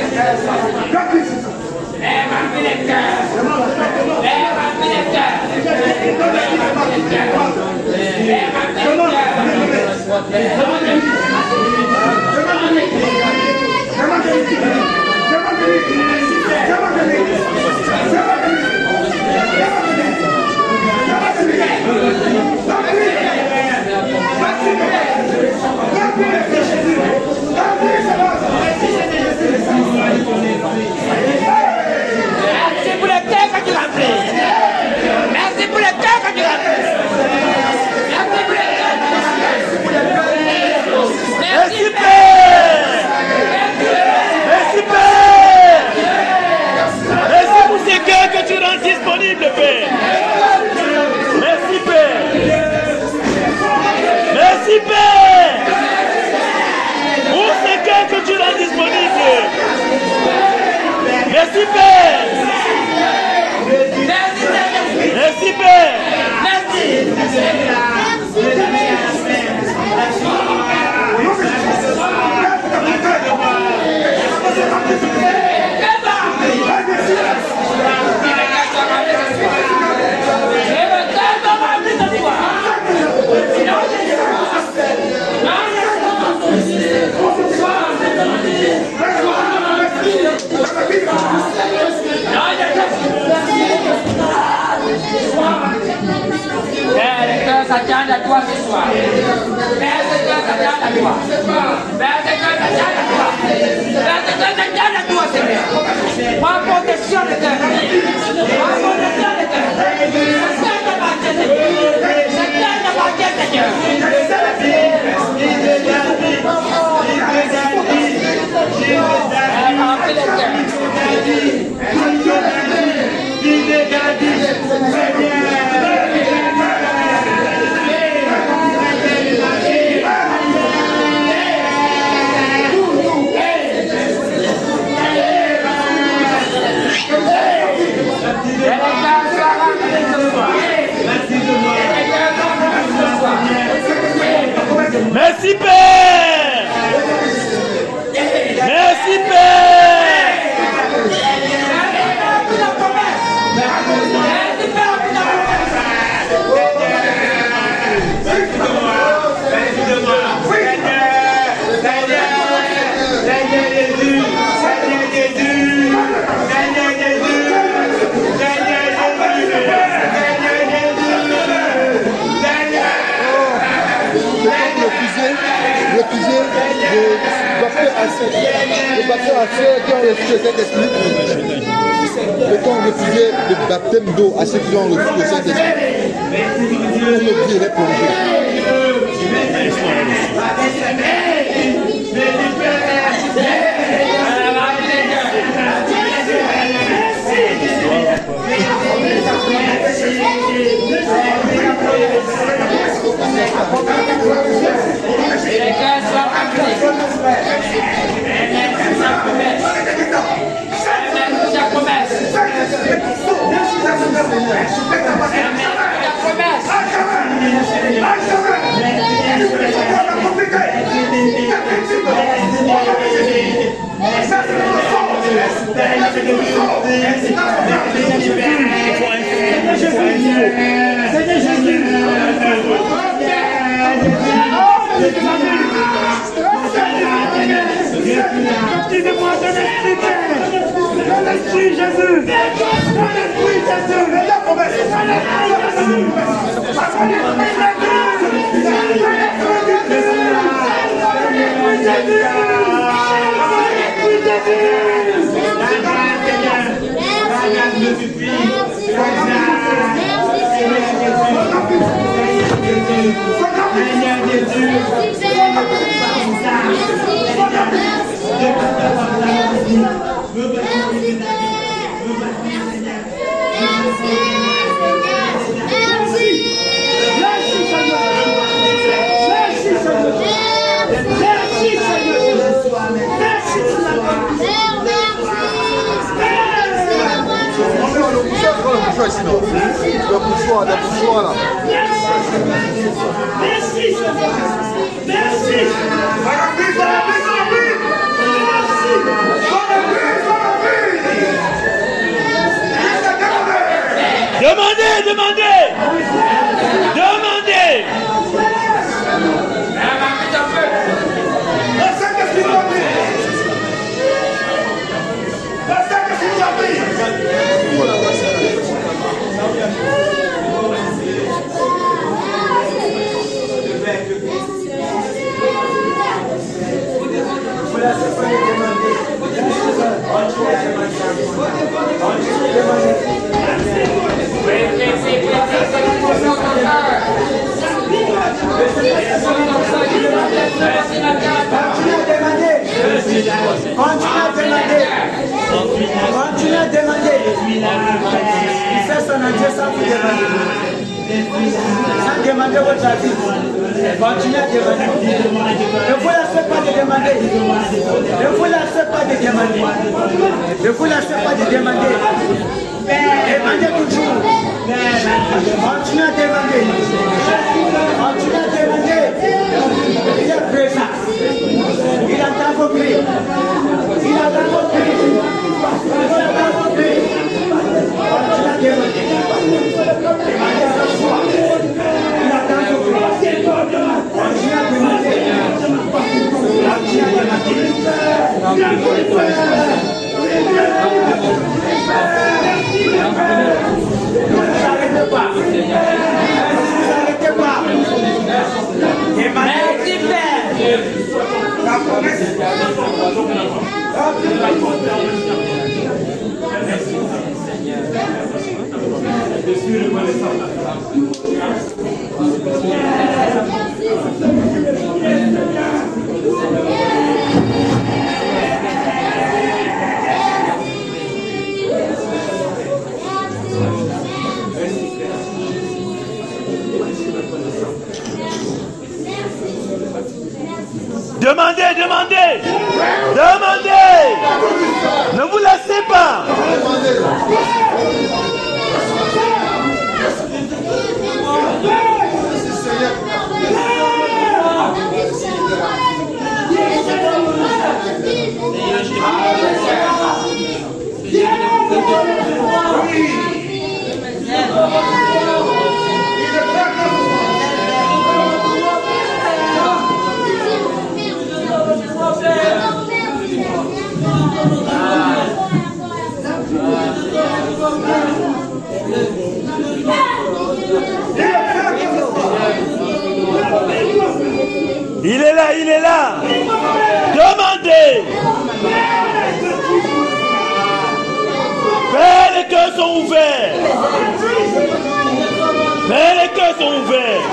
Remplis les cœurs. Remplis les cœurs. Remplis les cœurs. pour le temps que tu as pris. Merci pour le temps que tu as pris. Merci pour le temps. Merci Père. Merci Père. Merci pour ces cœurs que tu rends disponibles, Père. Merci Père. Merci Père. Pour ces cœurs que tu rends disponibles. Merci Père. Merci Père. S'attendent à toi ce soir. Père de Dieu s'attend à toi. Père de Dieu s'attend à toi. Père de Dieu s'attend à toi, Seigneur. Prends protection de cœur. Prends protection de cœur. Seigneur de ma tête, Seigneur de ma tête, Seigneur. Remplis le cœur. Merci Père. Merci Père. Refusé le baptême à ceux qui ont reçu le Saint-Esprit. Peut-on refuser le baptême d'eau à ceux qui ont reçu le Saint-Esprit? Notre vie est plongée. Demandez. sans vous demander. Sans demander votre avis. Continuez à demander. Ne vous laissez pas de demander. Ne vous laissez pas de demander. Ne vous laissez pas de demander. Demandez toujours. Continuez à demander. Continuez à demander. Il est présent. Il entend vos cris. Il entend vos cris. Il entend vos cris. Continuez à demander. Demandez à votre foi. Il entend vos cris. Continuez à demander. Continuez à ne vous arrêtez pas. Ne vous arrêtez pas. Merci Père. La promesse. Demandez, demandez. Demandez. Ne vous laissez pas. Il est là, il est là. Demandez. Père, les cœurs sont ouverts. Père, les cœurs sont ouverts.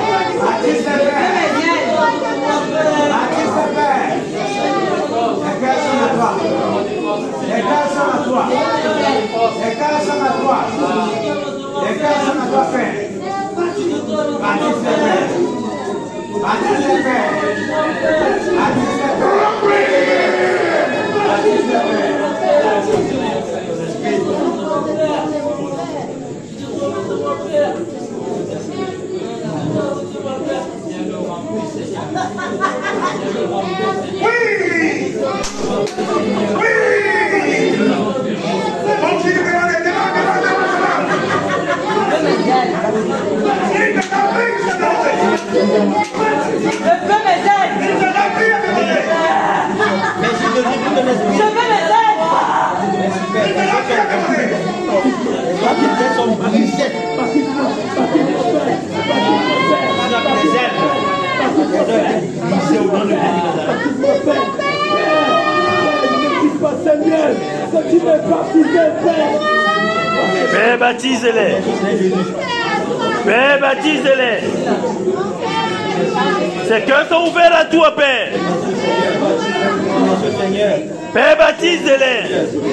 Les cœurs sont à toi. Les cœurs sont à toi. Les cœurs sont à toi, Père. Baptise les pères. Baptise les pères. Baptise les pères. Baptise les pères. Oui! Oui! Continue de demander, Père, baptise-les. Père, baptise-les. Ces cœurs sont ouverts à toi, Père. Père, baptise-les.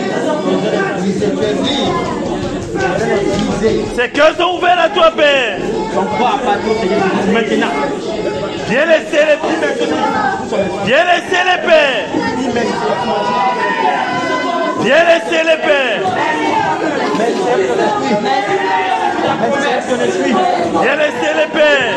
Ces cœurs sont ouverts à toi, Père. Maintenant. Viens laisser les pères. Viens laisser les pères. Viens laisser les pères. Viens laisser les pères.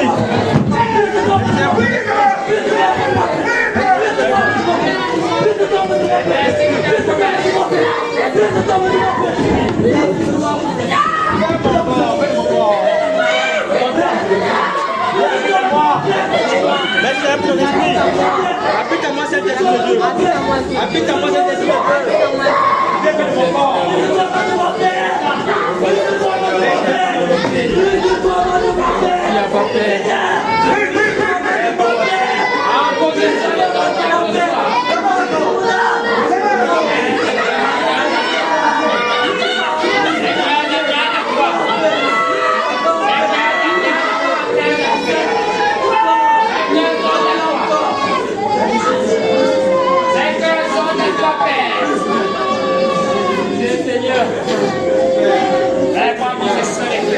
Laisse-le ton esprit. Habite en moi cet esprit de Dieu. Habite en moi cet esprit de Dieu. Viens que mon corps. Il a porté. Seigneur, aide-moi à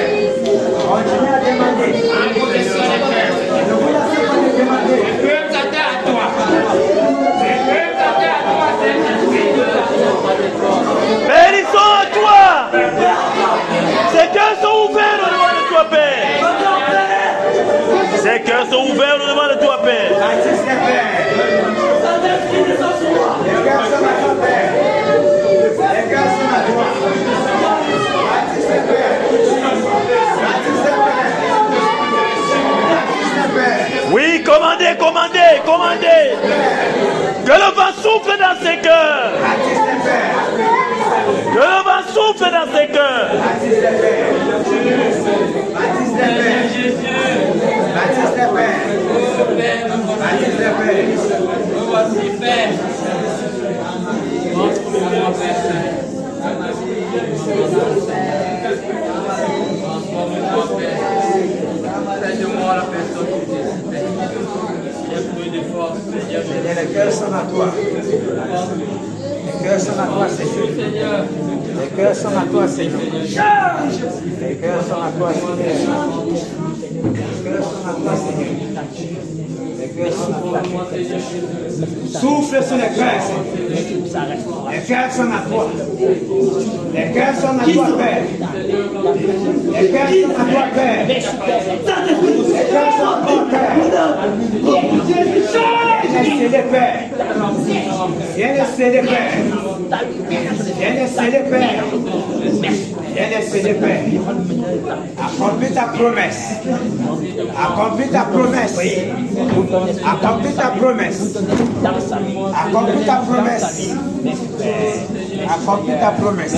cœurs sont ouverts au-devant de toi, Père. Ces cœurs sont ouverts au-devant de toi, Père. Baptise les pères. Les cœurs sont à toi, Père. Les cœurs sont à toi. Baptise les pères. Baptise les pères. Oui, commandez, commandez, commandez. Que le vent souffle dans ces cœurs. Baptise les pères. Que le vent souffle dans ces cœurs. Baptise les pères. Baptise les pères. Baptise les pères. Baptise les pères. Les cœurs sont à toi. Les cœurs sont à toi, Seigneur. Les cœurs sont à toi, Seigneur. Les cœurs sont à toi, Seigneur. Les cœurs sont à toi, Seigneur. Les cœurs sont à toi. Souffle sur les cœurs, Seigneur. Les cœurs sont à toi. Les cœurs sont à toi, Père. Les cœurs sont à toi, Père. Les cœurs sont à toi, Père. Viens les Père. Viens laisser les Père. Viens laisser les Père. Viens laisser les Père. Accomplis ta promesse. Accomplis ta promesse. Accomplis ta promesse. Accomplis ta promesse. Accomplis ta promesse.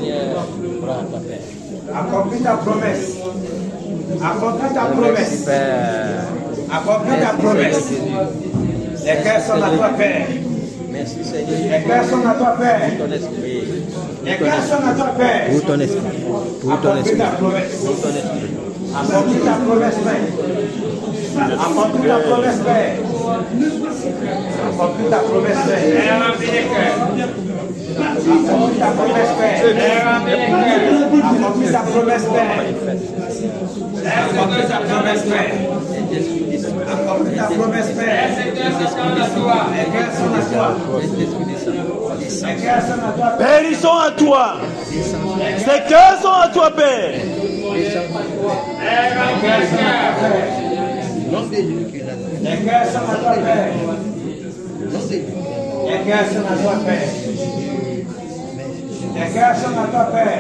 Accomplis ta promesse. Accomplis ta promesse. Accomplis ta promesse. Les cœurs sont à toi, Père. Merci Seigneur. Les cœurs sont à toi, Père. Pour ton esprit. Les cœurs sont à toi, Père. Pour ton esprit. Pour ton Accomplis esprit. ta promesse. Pour ton esprit. Accomplis ta promesse, Père. Accomplis ta promesse, Père. Accomplis ta promesse, Père. Accomplis ta promesse, Père. Accomplis ta promesse, Père. Accomplis ta promesse, Père. Accomplis ta promesse, Père. Les cœurs sont à toi. Les cœurs sont à toi, Père. Père, ils sont à toi. Ces cœurs sont à toi, Père. Les cœurs sont à toi, Père. Les cœurs sont à toi, Père. Les cœurs sont à toi, Père. Les cœurs sont à toi, Père.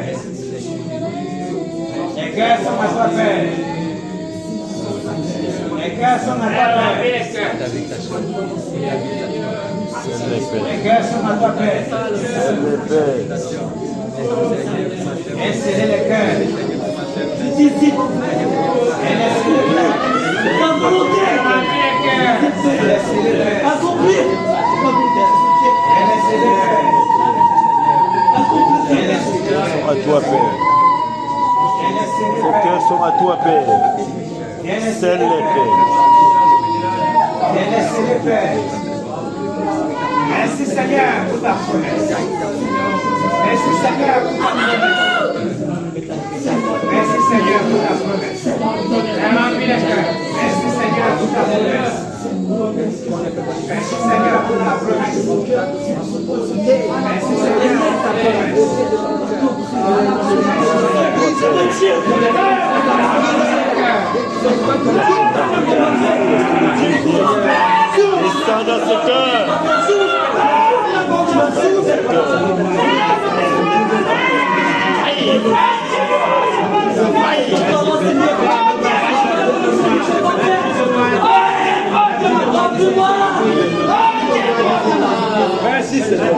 Les cœurs sont à toi, Père. Les cœurs sont à toi, Père. Les cœurs sont à toi, Père. Insérez les cœurs. Ta volonté. Accomplis. À toi, Père. Ces cœurs sont à toi, Père. Scelle les Père. Laissez-les, Père. Merci Seigneur pour ta promesse. Merci Seigneur pour ta promesse. Merci Seigneur pour ta promesse. Merci Seigneur pour ta promesse. Merci Seigneur pour ta promesse. Merci Seigneur pour ta promesse. Descends dans ce cœur. Merci Seigneur.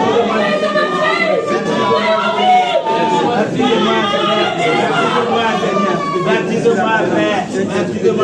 Baptise-moi, Père. Baptise-moi,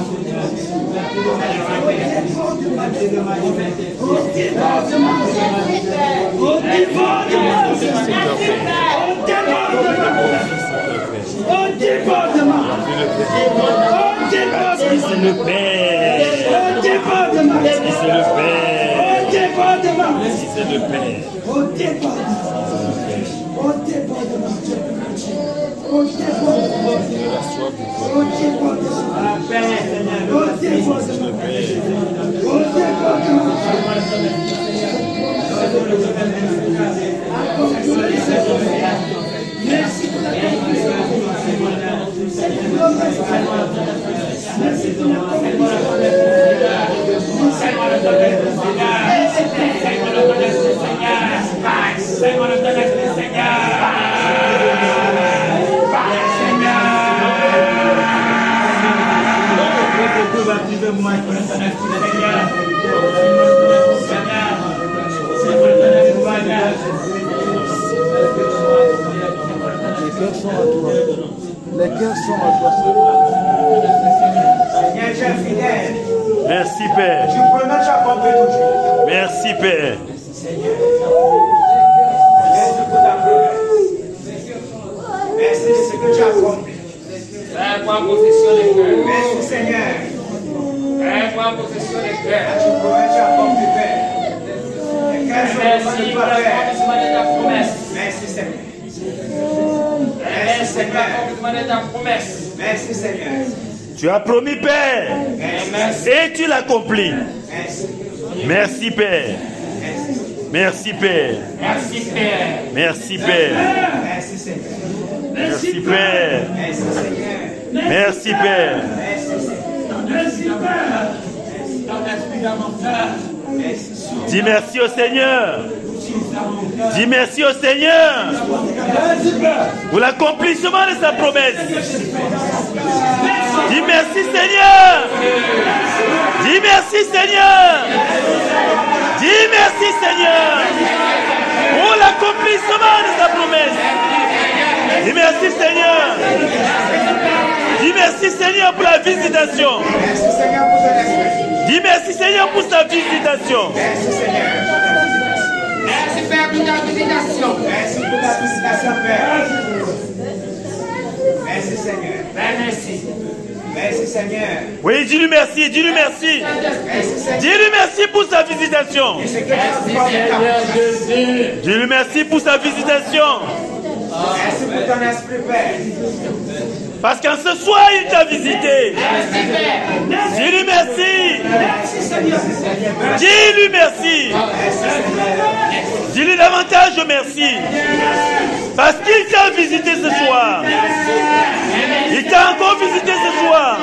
Les cœurs sont à toi. Seigneur, tu es fidèle. Merci, Père. Tu promets, tu accomplis toujours. Merci, Père. Seigneur. Merci pour ta promesse. Merci de ce que tu as accompli. Prends possession des cœurs. Merci, Seigneur. Prends possession des cœurs. Tu promets, tu accomplis, Père. Les cœurs sont Merci devant pour toi, Père. l'accomplissement de ta promesse. Merci, Seigneur. Merci pour l'accomplissement de ta promesse. Merci, Seigneur. Tu as promis, Père. Merci. Et tu l'accomplis. Merci. Merci, Père. Merci, Père. Merci, Père. Merci, Père. Merci, Seigneur. Merci, Père. Merci, Seigneur. Merci, Père. Merci, Seigneur. Merci, Père. Ton esprit dans mon cœur. Merci, Dis merci au Seigneur. Dis merci au Seigneur pour l'accomplissement de sa promesse. Dis merci, Seigneur. Dis merci, Seigneur. Dis merci, Seigneur, pour l'accomplissement de sa promesse. Dis merci, Seigneur. Dis merci, Seigneur, pour la visitation. Merci, Seigneur, pour ton esprit. Dis merci, Seigneur, pour sa visitation. Merci, Seigneur. Merci, Père, pour ta visitation. Merci pour ta visitation, Père. Merci, Seigneur. Merci. Merci, Seigneur. Oui, dis-lui merci, dis-lui merci. Merci, Seigneur. Dis-lui merci pour sa visitation. C'est que tu as Merci, fait ta Seigneur promesse. Jésus. Dis-lui merci pour sa visitation. Merci pour ton esprit, Père. Parce qu'en ce soir, il t'a visité. Merci, Père. Dis-lui merci. Merci, Seigneur. Dis-lui merci. Dis-lui davantage merci. Parce qu'il t'a visité ce soir. Il t'a encore visité ce soir.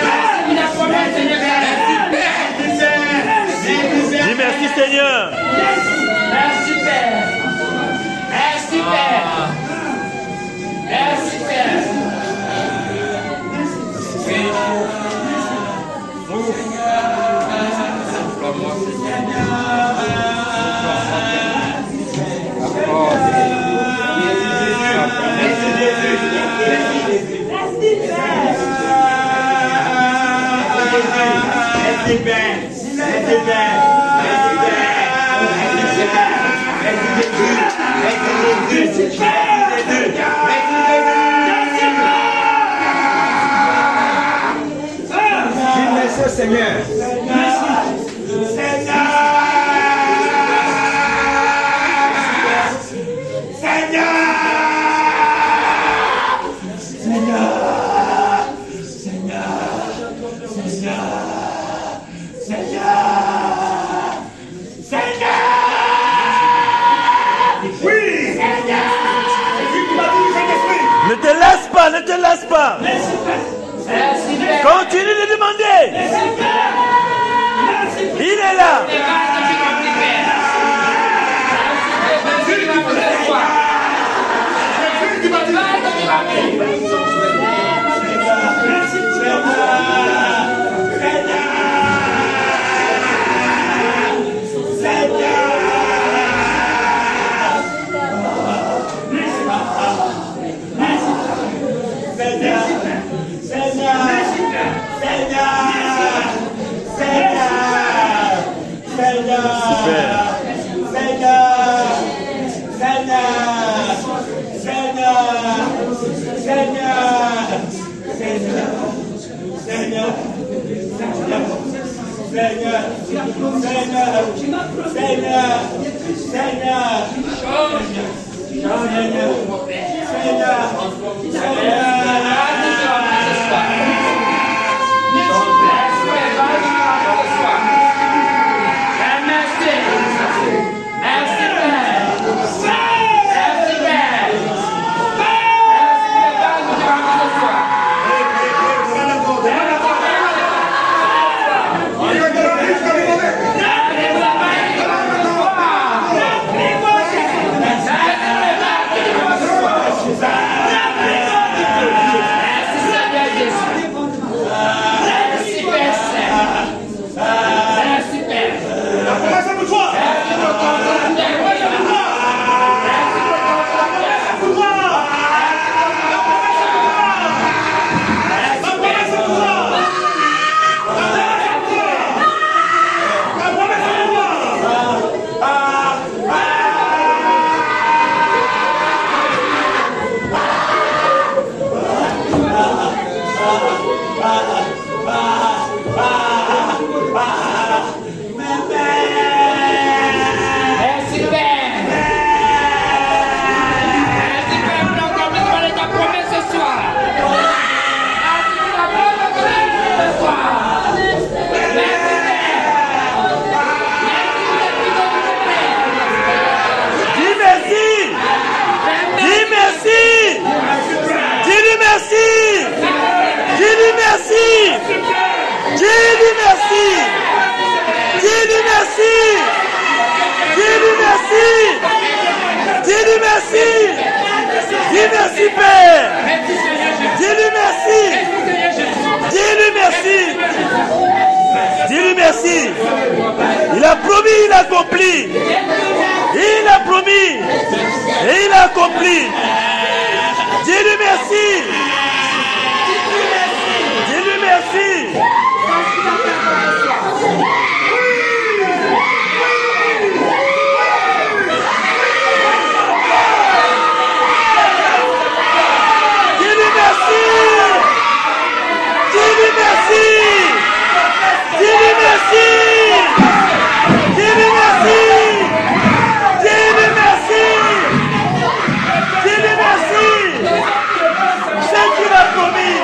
Dis merci, Seigneur. Merci, Père. Merci, Père. Merci, Père. Merci, Seigneur. Ne te laisse pas, ne te laisse pas. Merci, Père. Continue de demander. Il est là. Seigneur. Seigneur, Seigneur, Seigneur, Dis-lui merci. Il a promis, il a accompli. Il a promis et il a accompli. Dis-lui merci. Dis-lui merci. Dis-lui merci. Dis-lui merci. Dis-lui merci. Dis-lui merci. Dis-lui merci. Dis-lui merci. C'est qu'il a promis.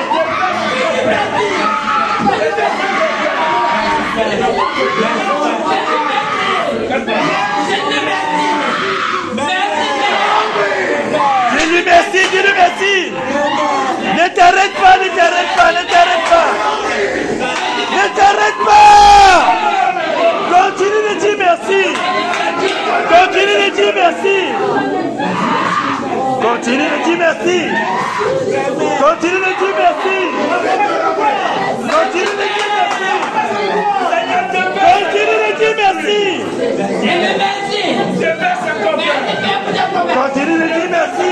Dis-lui merci, dis-lui merci. Ne t'arrête pas, ne t'arrête pas, ne t'arrête pas. Ne t'arrête pas. Continue de dire merci. Continue de dire merci. Continue de dire merci. Continue de dire merci. Continue de dire merci. Continue de dire merci. Continue de dire merci.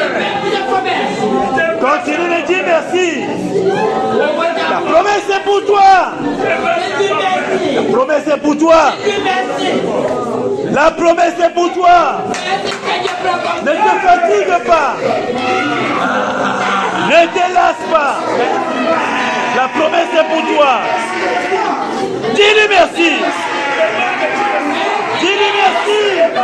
Continue de dire merci. La promesse est pour toi. La promesse est pour toi. La promesse est pour toi. Ne te fatigue pas. Ne te lasse pas. La promesse est pour toi. Dis-lui merci. Dis-lui merci.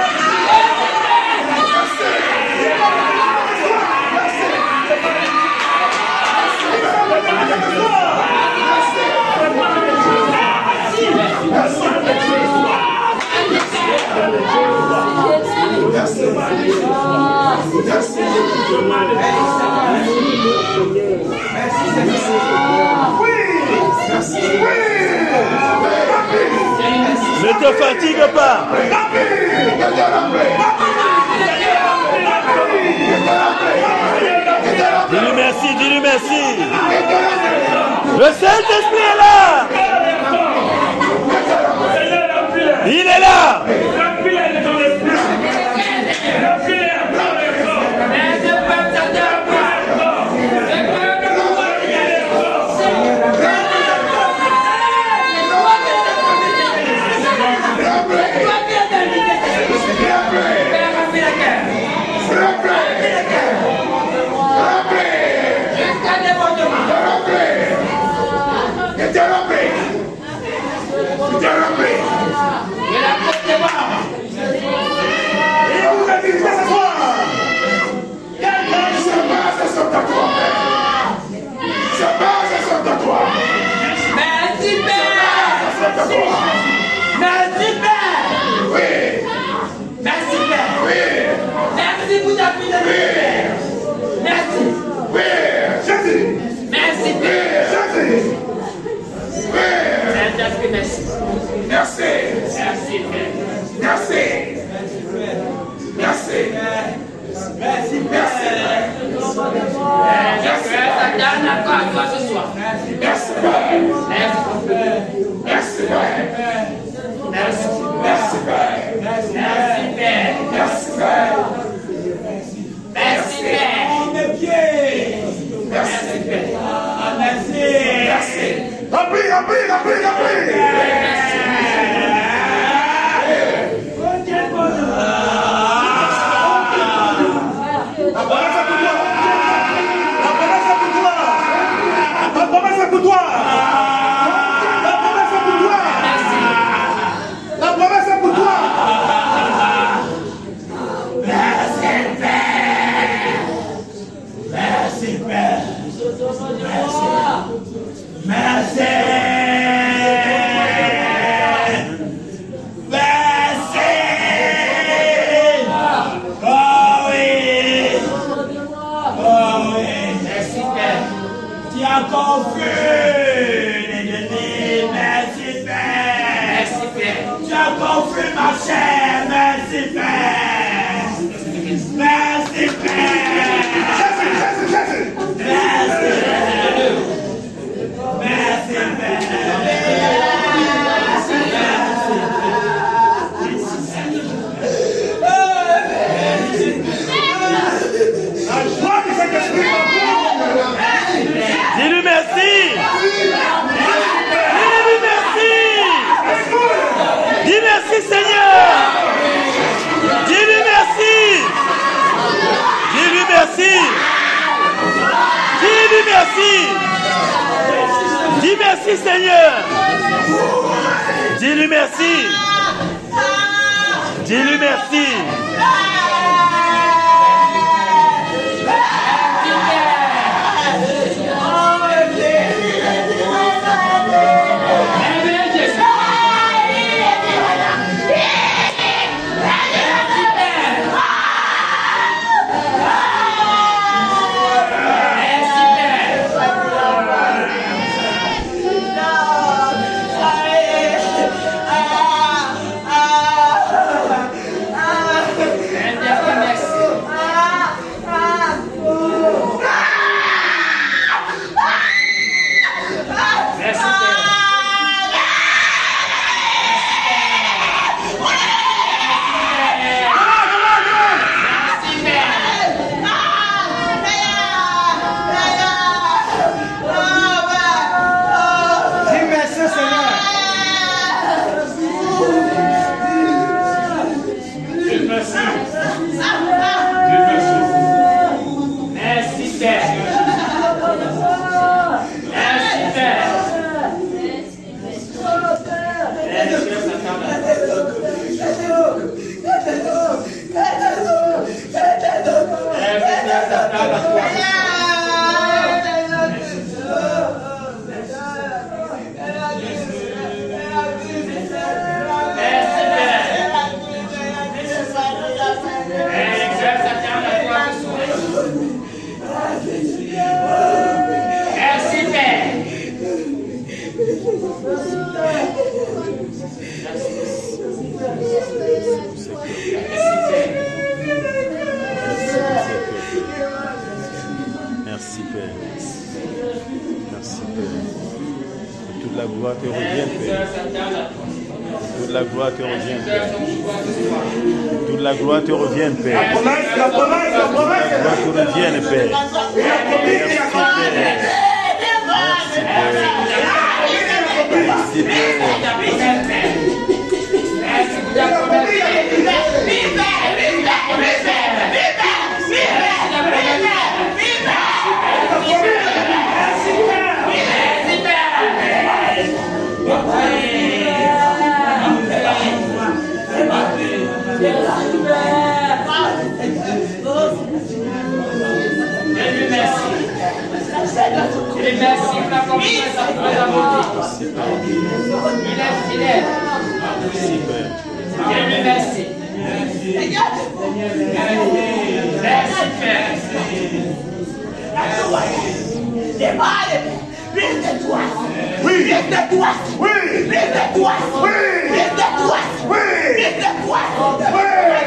Ne te fatigue pas. Dis-lui merci, dis-lui merci. Le Saint-Esprit est là. Il est là. Merci Père. Oui. Merci Père. Oui. Merci pour ta fidélité. Merci. Oui. Jésus. Merci Père. Jésus. Oui. Saint-Esprit, merci. Merci. Merci Père. Merci. Merci. Merci, Merci. Ta dernière fois à toi ce soir. Merci, Père. Merci. Merci, Père. Merci. Merci, Père. Merci Père. Merci, Père. Merci Père. Merci, Père. Merci. Merci. Remplis. Dis-lui merci. Dis-lui merci. Dis merci Seigneur. Dis-lui merci. Dis-lui merci. Dis-lui merci. Dis merci Seigneur. Dis-lui merci. Dis-lui merci. Merci Père. Merci Père. Que toute la gloire te revienne Père. Que toute la gloire te revienne Père. Que toute la gloire te revienne Père. Que toute la gloire te revienne Père. Merci Père. Merci Père. Merci pour la confiance à toi. Il est Merci, Père. Merci. Merci, Père. Lève-toi. Oui. Lève-toi. Oui. Lève-toi. Oui. Lève-toi. Oui. Lève-toi. Oui.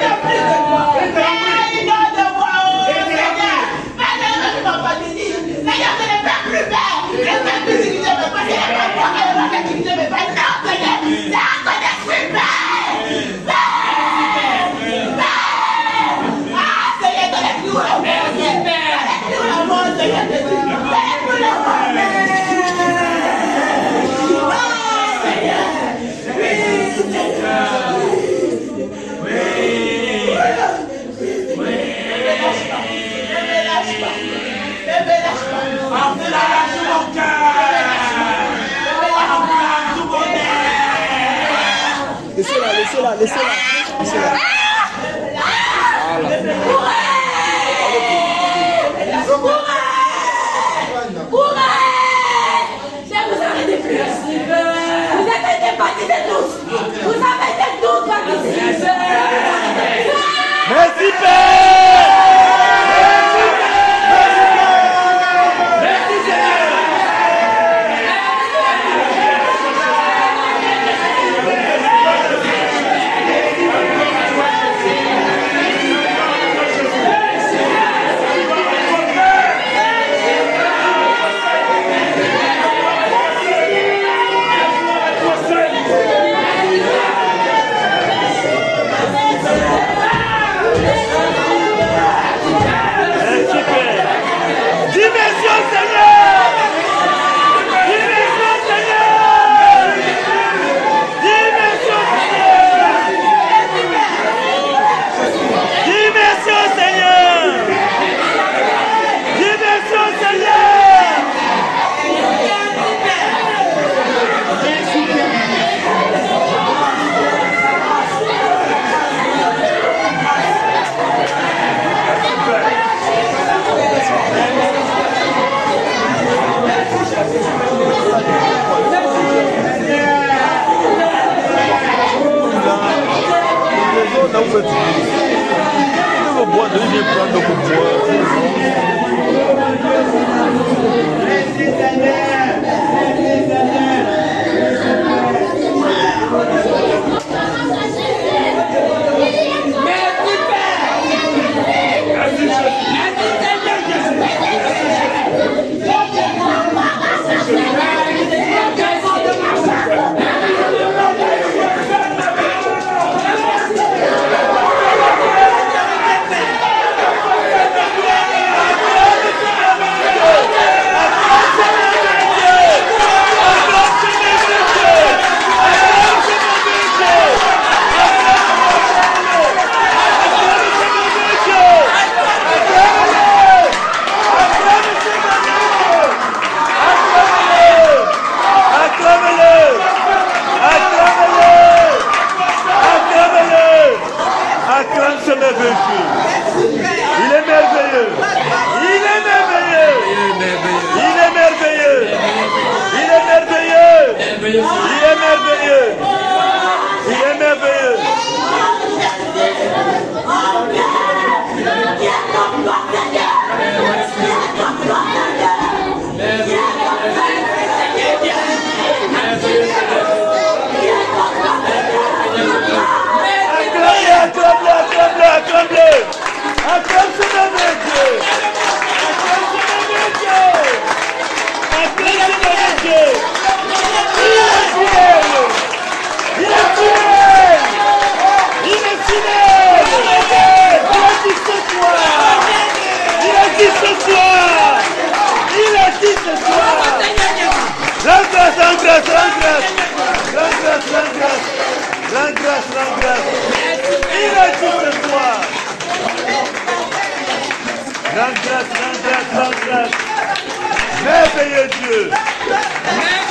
Laissez-la, laissez-la. Je vous arrêtez plus. Vous avez été partis de tous. Vous avez été tous partis. Merci, Père. Merveilleux Dieu.